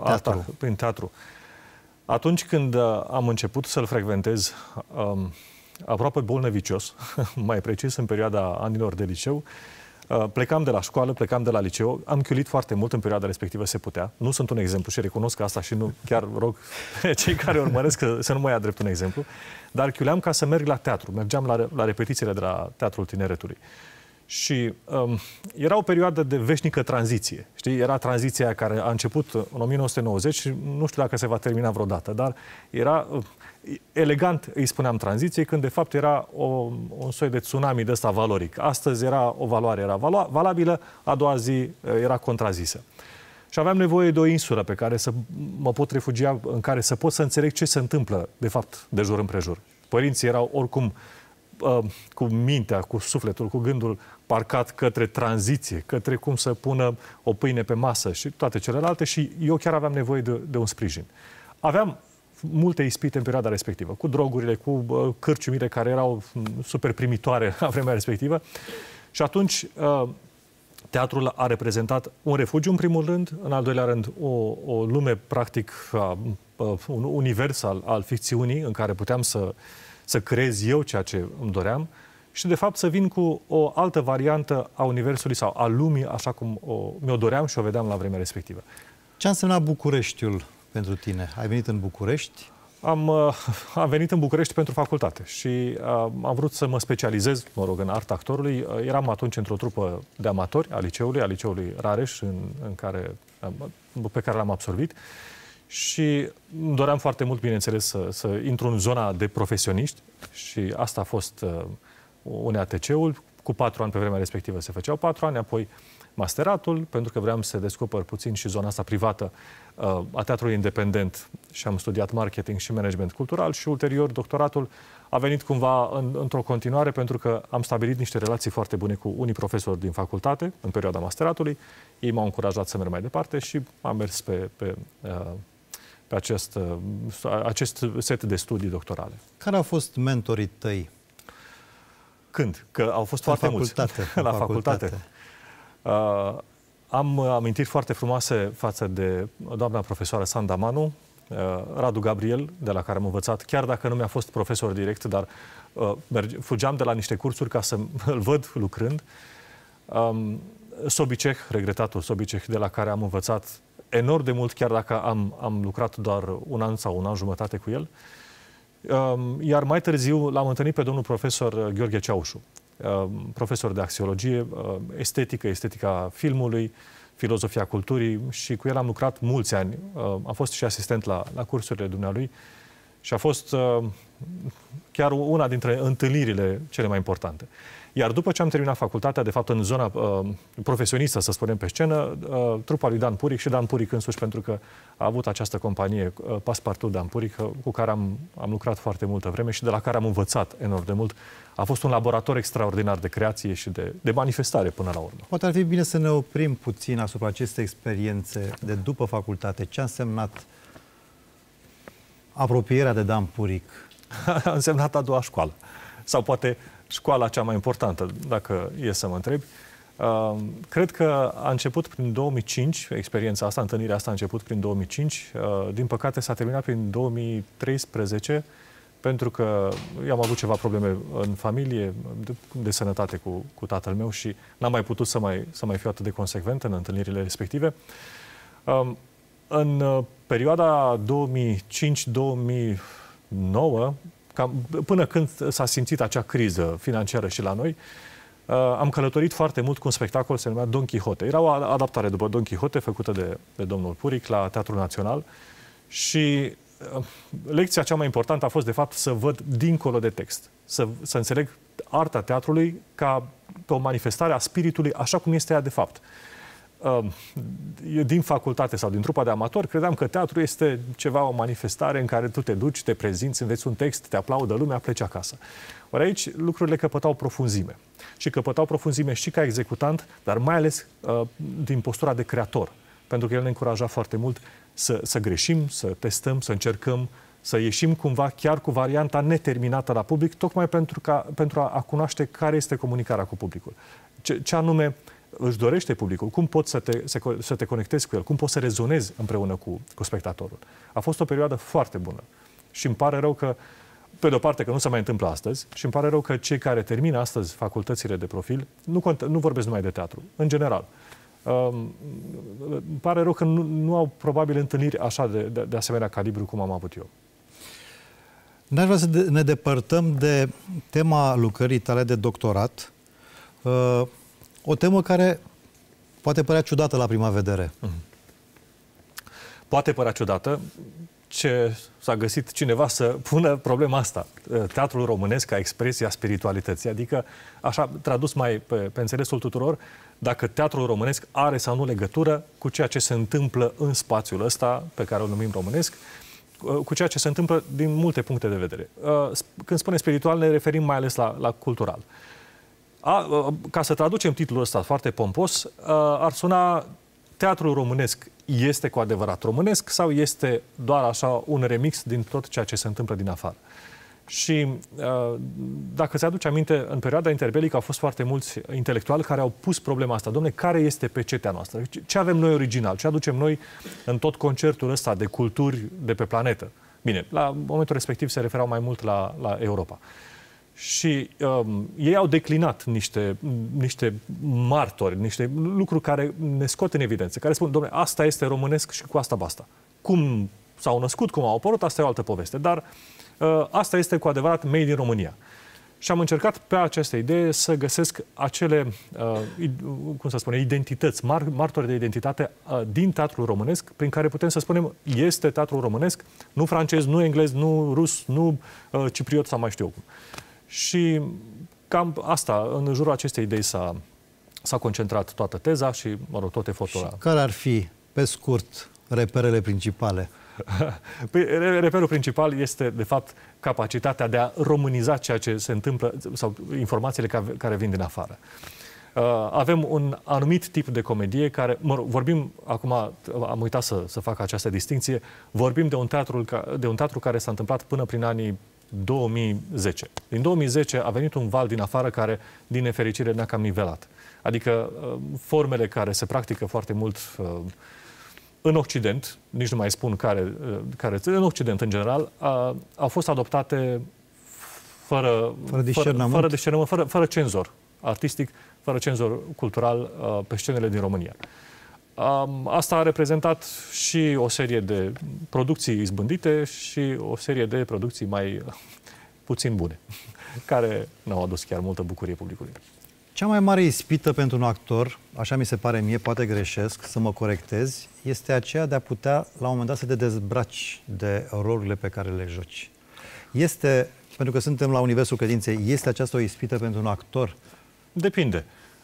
Speaker 7: prin teatru. Atunci când am început să-l frecventez, aproape bolnăvicios, mai precis în perioada anilor de liceu. Plecam de la școală, plecam de la liceu, am chiulit foarte mult în perioada respectivă, se putea. Nu sunt un exemplu și recunosc asta și nu chiar rog pe cei care urmăresc să nu mă ia drept un exemplu, dar chiuleam ca să merg la teatru. Mergeam la repetițiile de la Teatrul Tineretului. Și era o perioadă de veșnică tranziție. Știi? Era tranziția care a început în 1990 și nu știu dacă se va termina vreodată, dar era elegant, îi spuneam tranziție, când de fapt era un soi de tsunami de ăsta valoric. Astăzi era o valoare, era valabilă, a doua zi era contrazisă. Și aveam nevoie de o insulă pe care să mă pot refugia, în care să pot să înțeleg ce se întâmplă, de fapt, de jur împrejur. Părinții erau oricum cu mintea, cu sufletul, cu gândul parcat către tranziție, către cum să pună o pâine pe masă și toate celelalte și eu chiar aveam nevoie de un sprijin. Aveam multe ispite în perioada respectivă, cu drogurile, cu cârciumile care erau super primitoare la vremea respectivă și atunci teatrul a reprezentat un refugiu în primul rând, în al doilea rând o lume practic, un univers al ficțiunii în care puteam să creez eu ceea ce îmi doream și, de fapt, să vin cu o altă variantă a universului sau a lumii, așa cum mi-o doream și o vedeam la vremea respectivă.
Speaker 1: Ce a însemnat Bucureștiul pentru tine? Ai venit în București?
Speaker 7: Am venit în București pentru facultate și am vrut să mă specializez, mă rog, în arta actorului. Eram atunci într-o trupă de amatori a liceului Rareș, pe care l-am absolvit. Și îmi doream foarte mult, bineînțeles, să intru în zona de profesioniști și asta a fost UNEATC-ul. Cu 4 ani pe vremea respectivă se făceau 4 ani, apoi masteratul, pentru că vreau să descoper puțin și zona asta privată a teatrului independent și am studiat marketing și management cultural și ulterior doctoratul a venit cumva într-o continuare pentru că am stabilit niște relații foarte bune cu unii profesori din facultate în perioada masteratului. Ei m-au încurajat să merg mai departe și am mers pe acest set de studii doctorale.
Speaker 1: Care au fost mentorii tăi?
Speaker 7: Când? Că au fost foarte mulți. La facultate. Am amintiri foarte frumoase față de doamna profesoară Sanda Manu, Radu Gabriel, de la care am învățat, chiar dacă nu mi-a fost profesor direct, dar fugeam de la niște cursuri ca să îl văd lucrând. Sobiceh, regretatul Sobiceh, de la care am învățat enorm de mult, chiar dacă am lucrat doar un an sau un an jumătate cu el. Iar mai târziu l-am întâlnit pe domnul profesor Gheorghe Ceaușu, profesor de axiologie, estetica filmului, filozofia culturii și cu el am lucrat mulți ani. Am fost și asistent la cursurile dumnealui și a fost chiar una dintre întâlnirile cele mai importante. Iar după ce am terminat facultatea, de fapt în zona profesionistă, să spunem, pe scenă, trupa lui Dan Puric și Dan Puric însuși, pentru că a avut această companie, Passepartout Dan Puric, cu care am lucrat foarte multă vreme și de la care am învățat enorm de mult. A fost un laborator extraordinar de creație și de manifestare până la urmă.
Speaker 1: Poate ar fi bine să ne oprim puțin asupra acestei experiențe de după facultate. Ce a însemnat apropierea de Dan Puric?
Speaker 7: A însemnat a doua școală. Sau poate școala cea mai importantă, dacă e să mă întrebi. Cred că a început prin 2005, experiența asta, întâlnirea asta a început prin 2005. Din păcate s-a terminat prin 2013, pentru că eu am avut ceva probleme în familie de sănătate cu tatăl meu și n-am mai putut să mai fiu atât de consecvent în întâlnirile respective. În perioada 2005-2009, până când s-a simțit acea criză financiară și la noi, am călătorit foarte mult cu un spectacol, se numea Don Quixote. Era o adaptare după Don Quixote, făcută de domnul Puric la Teatrul Național și lecția cea mai importantă a fost, de fapt, să văd dincolo de text. Să înțeleg arta teatrului ca pe o manifestare a spiritului așa cum este ea de fapt. Din facultate sau din trupa de amatori, credeam că teatru este ceva, o manifestare în care tu te duci, te prezinți, înveți un text, te aplaudă lumea, pleci acasă. Ori aici lucrurile căpătau profunzime. Și căpătau profunzime și ca executant, dar mai ales din postura de creator. Pentru că el ne încuraja foarte mult să greșim, să testăm, să încercăm, să ieșim cumva chiar cu varianta neterminată la public, tocmai pentru a cunoaște care este comunicarea cu publicul. Ce anume își dorește publicul, cum poți să te conectezi cu el, cum poți să rezonezi împreună cu spectatorul. A fost o perioadă foarte bună și îmi pare rău că pe de-o parte că nu se mai întâmplă astăzi și îmi pare rău că cei care termină astăzi facultățile de profil nu vorbesc numai de teatru, în general. Îmi pare rău că nu au probabil întâlniri așa de asemenea calibru cum am avut eu.
Speaker 1: N-aș vrea să ne depărtăm de tema lucrării tale de doctorat, o temă care poate părea ciudată la prima vedere.
Speaker 7: Poate părea ciudată. Ce s-a găsit cineva să pună problema asta, teatrul românesc ca expresie a spiritualității, adică, așa tradus mai pe înțelesul tuturor, dacă teatrul românesc are sau nu legătură cu ceea ce se întâmplă în spațiul ăsta, pe care îl numim românesc, cu ceea ce se întâmplă din multe puncte de vedere. Când spunem spiritual, ne referim mai ales la cultural. Ca să traducem titlul ăsta foarte pompos, ar suna: teatrul românesc este cu adevărat românesc sau este doar așa un remix din tot ceea ce se întâmplă din afară? Și dacă ți aduci aminte, în perioada interbelică au fost foarte mulți intelectuali care au pus problema asta. Dom'le, care este pecetea noastră? Ce avem noi original? Ce aducem noi în tot concertul ăsta de culturi de pe planetă? Bine, la momentul respectiv se referau mai mult la Europa. Și ei au declinat niște martori, niște lucruri care ne scot în evidență, care spun: dom'le, asta este românesc și cu asta basta. Cum s-au născut, cum au apărut, asta e o altă poveste. Dar asta este cu adevărat made in România. Și am încercat pe această idee să găsesc acele, cum să spune, identități, martori de identitate din teatrul românesc, prin care putem să spunem: este teatrul românesc, nu francez, nu englez, nu rus, nu cipriot sau mai știu eu cum. Și cam asta, în jurul acestei idei s-a concentrat toată teza și, mă rog, tot efortul ăla.
Speaker 1: Care ar fi, pe scurt, reperele principale?
Speaker 7: Păi, reperul principal este, de fapt, capacitatea de a româniza ceea ce se întâmplă, sau informațiile care vin din afară. Avem un anumit tip de comedie care, mă rog, vorbim, acum am uitat să fac această distinție, vorbim de un teatru care s-a întâmplat până prin anii 2010. Din 2010 a venit un val din afară care, din nefericire, ne-a cam nivelat. Adică formele care se practică foarte mult în Occident, nici nu mai spun care în Occident în general, au fost adoptate fără discernământ, fără cenzor artistic, fără cenzor cultural pe scenele din România. Asta a reprezentat și o serie de producții izbândite și o serie de producții mai puțin bune, care n-au adus chiar multă bucurie publicului.
Speaker 1: Cea mai mare ispită pentru un actor, așa mi se pare mie, poate greșesc, să mă corectezi, este aceea de a putea, la un moment dat, să te dezbraci de rolurile pe care le joci. Este, pentru că suntem la universul credinței, este aceasta o ispită pentru un actor?
Speaker 7: Depinde.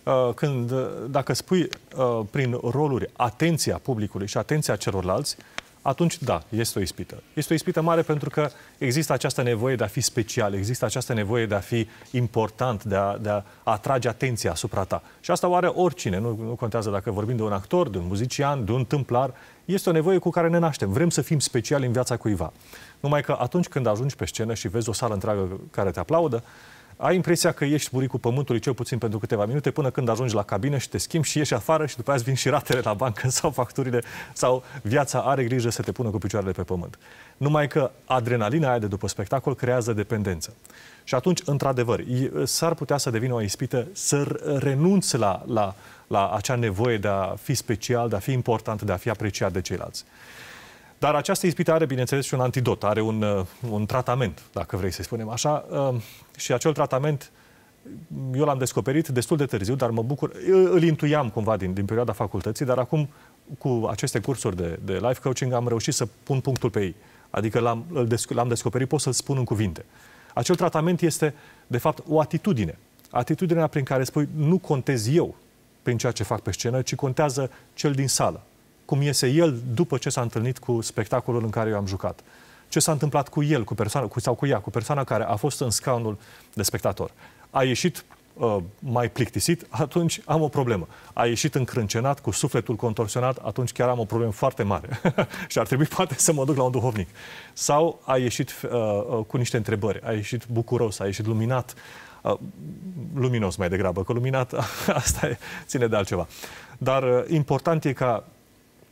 Speaker 7: Dacă spui prin roluri atenția publicului și atenția celorlalți, atunci da, este o ispită. Este o ispită mare pentru că există această nevoie de a fi special, există această nevoie de a fi important, de a atrage atenția asupra ta. Și asta o are oricine, nu contează dacă vorbim de un actor, de un muzician, de un tâmplar, este o nevoie cu care ne naștem. Vrem să fim speciali în viața cuiva. Numai că atunci când ajungi pe scenă și vezi o sală întreagă care te aplaudă, ai impresia că ești buricul pământului cel puțin pentru câteva minute până când ajungi la cabină și te schimbi și ieși afară și după aceea vin și ratele la bancă sau facturile sau viața are grijă să te pună cu picioarele pe pământ. Numai că adrenalina aia de după spectacol creează dependență. Și atunci, într-adevăr, s-ar putea să devină o ispită să renunți la acea nevoie de a fi special, de a fi important, de a fi apreciat de ceilalți. Dar această ispită are, bineînțeles, și un antidot, are un tratament, dacă vrei să-i spunem așa, și acel tratament eu l-am descoperit destul de târziu, dar mă bucur, îl intuiam cumva din perioada facultății, dar acum, cu aceste cursuri de life coaching, am reușit să pun punctul pe ei. Adică l-am descoperit, pot să-l spun în cuvinte. Acel tratament este, de fapt, o atitudine. Atitudinea prin care spui, nu contez eu prin ceea ce fac pe scenă, ci contează cel din sală. Cum iese el după ce s-a întâlnit cu spectacolul în care eu am jucat. Ce s-a întâmplat cu el, cu persoana care a fost în scaunul de spectator. A ieșit mai plictisit, atunci am o problemă. A ieșit încrâncenat, cu sufletul contorsionat, atunci chiar am o problemă foarte mare. Și ar trebui poate să mă duc la un duhovnic. Sau a ieșit cu niște întrebări, a ieșit bucuros, a ieșit luminat, luminos mai degrabă, că luminat asta ține de altceva. Dar important e ca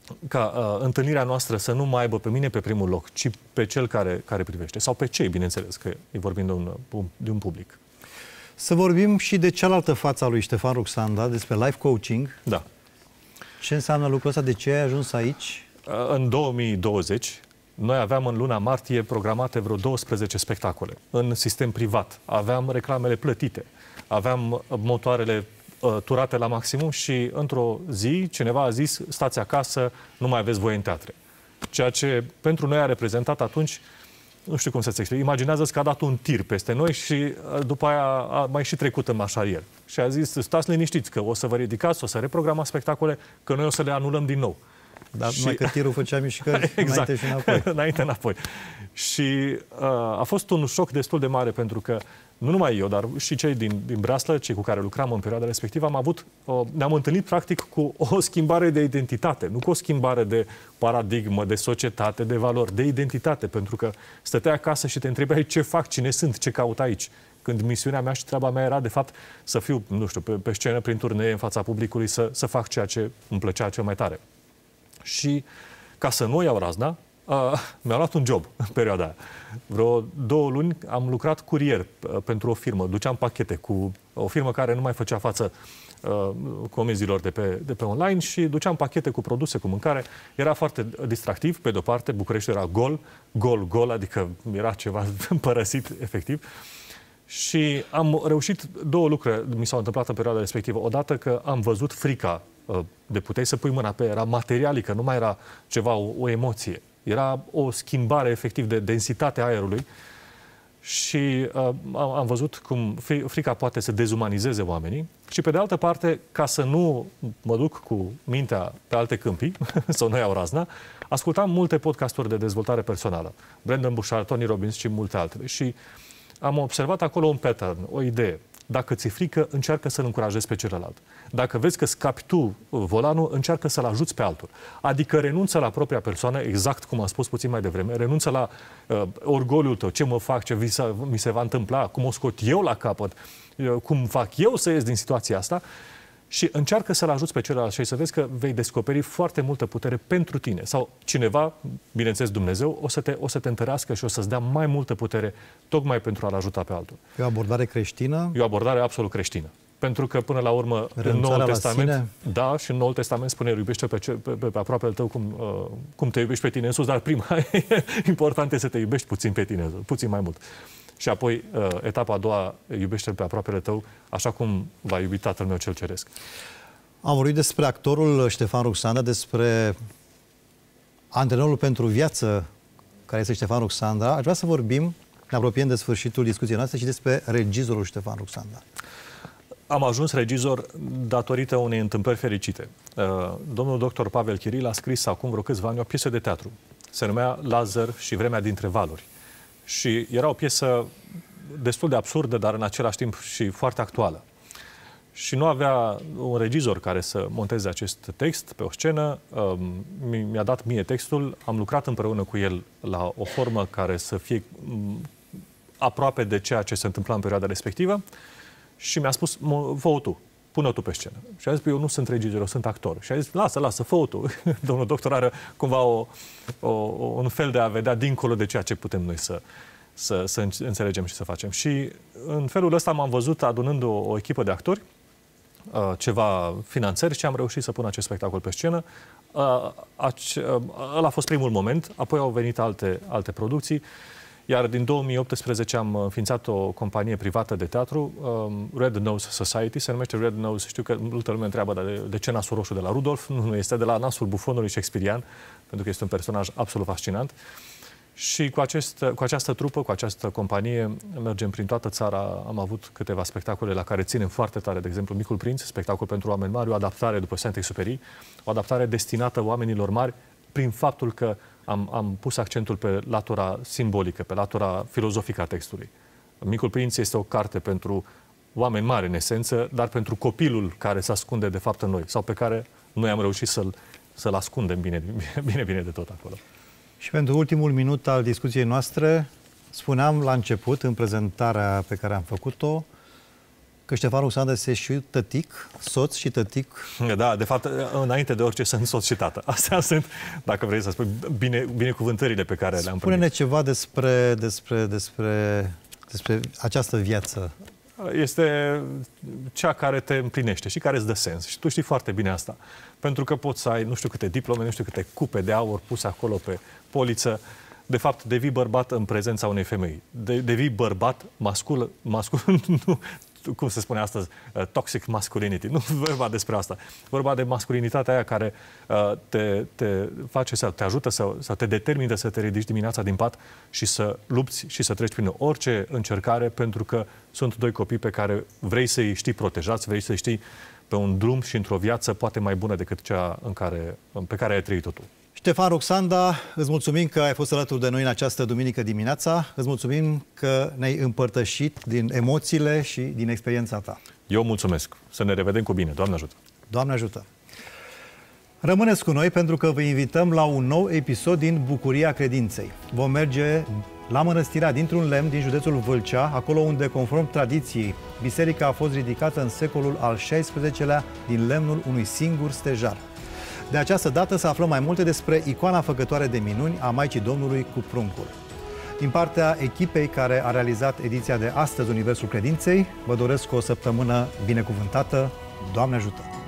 Speaker 7: ca întâlnirea noastră să nu mai aibă pe mine pe primul loc, ci pe cel care privește. Sau pe cei, bineînțeles, că e vorbim de un public.
Speaker 1: Să vorbim și de cealaltă față a lui Ștefan Ruxanda, despre life coaching.
Speaker 7: Da.
Speaker 1: Ce înseamnă lucrul ăsta? De ce ai ajuns aici?
Speaker 7: În 2020, noi aveam în luna martie programate vreo 12 spectacole în sistem privat. Aveam reclamele plătite, aveam motoarele turate la maximum și într-o zi cineva a zis: stați acasă, nu mai aveți voie în teatre. Ceea ce pentru noi a reprezentat atunci, nu știu cum să-ți explic, imaginează-ți că a dat un tir peste noi și după aia a mai și trecut în mașarier. Și a zis: stați liniștiți că o să vă ridicați, o să reprogramați spectacole, că noi o să le anulăm din nou.
Speaker 1: Dar numai că tirul făcea mișcări
Speaker 7: exact.
Speaker 1: Înainte și înapoi.
Speaker 7: Înainte înapoi. Și a fost un șoc destul de mare, pentru că nu numai eu, dar și cei din Breaslă, cei cu care lucram în perioada respectivă, ne-am întâlnit practic cu o schimbare de identitate, nu cu o schimbare de paradigmă, de societate, de valori, de identitate, pentru că stăteai acasă și te întrebai: ce fac, cine sunt, ce caut aici? Când misiunea mea și treaba mea era, de fapt, să fiu, nu știu, pe scenă, prin turnee, în fața publicului, să fac ceea ce îmi plăcea cel mai tare. Și ca să nu iau razna, mi-am luat un job în perioada aia. Vreo 2 luni am lucrat curier pentru o firmă. Duceam pachete cu o firmă care nu mai făcea față comenzilor de pe online și duceam pachete cu produse, cu mâncare. Era foarte distractiv, pe de-o parte. București era gol, adică era ceva părăsit, efectiv. Și am reușit 2 lucruri, mi s-au întâmplat în perioada respectivă. Odată că am văzut frica de puteai să pui mâna pe, era materialică, nu mai era ceva, o emoție. Era o schimbare efectiv de densitatea aerului și am văzut cum frica poate să dezumanizeze oamenii. Și pe de altă parte, ca să nu mă duc cu mintea pe alte câmpii, sau nu iau razna, ascultam multe podcasturi de dezvoltare personală. Brendon Burchard, Tony Robbins și multe altele. Și am observat acolo un pattern, o idee. Dacă ți-e frică, încearcă să-l încurajezi pe celălalt. Dacă vezi că scapi tu volanul, încearcă să-l ajuți pe altul. Adică renunță la propria persoană, exact cum am spus puțin mai devreme, renunță la orgoliul tău, ce mă fac, ce mi se va întâmpla, cum o scot eu la capăt, cum fac eu să ies din situația asta, și încearcă să-l ajuți pe celălalt și să vezi că vei descoperi foarte multă putere pentru tine. Sau cineva, bineînțeles Dumnezeu, o să te întărească și o să-ți dea mai multă putere tocmai pentru a-l ajuta pe altul.
Speaker 1: E o abordare creștină? E
Speaker 7: o abordare absolut creștină. Pentru că, până la urmă, în Noul Testament, da, și în Noul Testament spune: iubește pe aproapele tău cum te iubești pe tine însuți, dar prima important este să te iubești puțin pe tine, puțin mai mult. Și apoi, etapa a doua, iubește-l pe aproapele tău așa cum va iubi Tatăl meu cel ceresc.
Speaker 1: Am vorbit despre actorul Ștefan Ruxanda, despre antrenorul pentru viață care este Ștefan Ruxanda. Aș vrea să vorbim, ne apropiem de sfârșitul discuției noastre, și despre regizorul Ștefan Ruxanda.
Speaker 7: Am ajuns regizor datorită unei întâmplări fericite. Domnul doctor Pavel Chiril a scris acum vreo câțiva ani o piesă de teatru. Se numea Lazar și vremea dintre valuri. Și era o piesă destul de absurdă, dar în același timp și foarte actuală. Și nu avea un regizor care să monteze acest text pe o scenă. Mi-a dat mie textul, am lucrat împreună cu el la o formă care să fie aproape de ceea ce se întâmpla în perioada respectivă și mi-a spus: fă-o tu, pune-o tu pe scenă. Și a zis: eu nu sunt regizor, eu sunt actor. Și a zis: lasă, fă-o tu. Domnul doctor are cumva un fel de a vedea dincolo de ceea ce putem noi să înțelegem și să facem. Și în felul ăsta m-am văzut adunând o echipă de actori, ceva finanțări, și am reușit să pun acest spectacol pe scenă. Ăla a fost primul moment, apoi au venit alte producții. Iar din 2018 am înființat o companie privată de teatru, Red Nose Society, se numește Red Nose. Știu că multă lume întreabă: dar de ce nasul roșu de la Rudolf? Nu, este de la nasul bufonului shakespearian, pentru că este un personaj absolut fascinant. Și cu această trupă, cu această companie, mergem prin toată țara. Am avut câteva spectacole la care ținem foarte tare, de exemplu Micul Prinț, spectacol pentru oameni mari, o adaptare după Saint-Exupéry, o adaptare destinată oamenilor mari, prin faptul că am pus accentul pe latura simbolică, pe latura filozofică a textului. Micul Prinț este o carte pentru oameni mari, în esență, dar pentru copilul care se ascunde de fapt în noi, sau pe care noi am reușit să-l ascundem bine de tot acolo.
Speaker 1: Și pentru ultimul minut al discuției noastre, spuneam la început, în prezentarea pe care am făcut-o, Că Ștefan Ruxandă este și tătic, soț și tătic.
Speaker 7: Da, de fapt, înainte de orice sunt soț și tată. Astea sunt, dacă vrei să spui, binecuvântările pe care le-am primit.
Speaker 1: Spune-ne ceva despre această viață.
Speaker 7: Este cea care te împlinește și care îți dă sens. Și tu știi foarte bine asta. Pentru că poți să ai nu știu câte diplome, nu știu câte cupe de aur puse acolo pe poliță. De fapt, devii bărbat în prezența unei femei. Devii bărbat mascul nu, cum se spune astăzi, toxic masculinity. Nu vorba despre asta. Vorba de masculinitatea aia care te face să te ajută sau te determină să te ridici dimineața din pat și să lupți și să treci prin orice încercare, pentru că sunt doi copii pe care vrei să-i știi protejați, vrei să-i știi pe un drum și într-o viață poate mai bună decât cea pe care ai trăit-o tu.
Speaker 1: Ștefan Ruxandă, îți mulțumim că ai fost alături de noi în această duminică dimineața. Îți mulțumim că ne-ai împărtășit din emoțiile și din experiența ta.
Speaker 7: Eu mulțumesc. Să ne revedem cu bine. Doamne ajută!
Speaker 1: Doamne ajută! Rămâneți cu noi pentru că vă invităm la un nou episod din Bucuria Credinței. Vom merge la mănăstirea dintr-un lemn din județul Vâlcea, acolo unde, conform tradiției, biserica a fost ridicată în secolul al XVI-lea din lemnul unui singur stejar. De această dată să aflăm mai multe despre icoana făcătoare de minuni a Maicii Domnului cu pruncul. Din partea echipei care a realizat ediția de astăzi Universul Credinței, vă doresc o săptămână binecuvântată. Doamne ajută!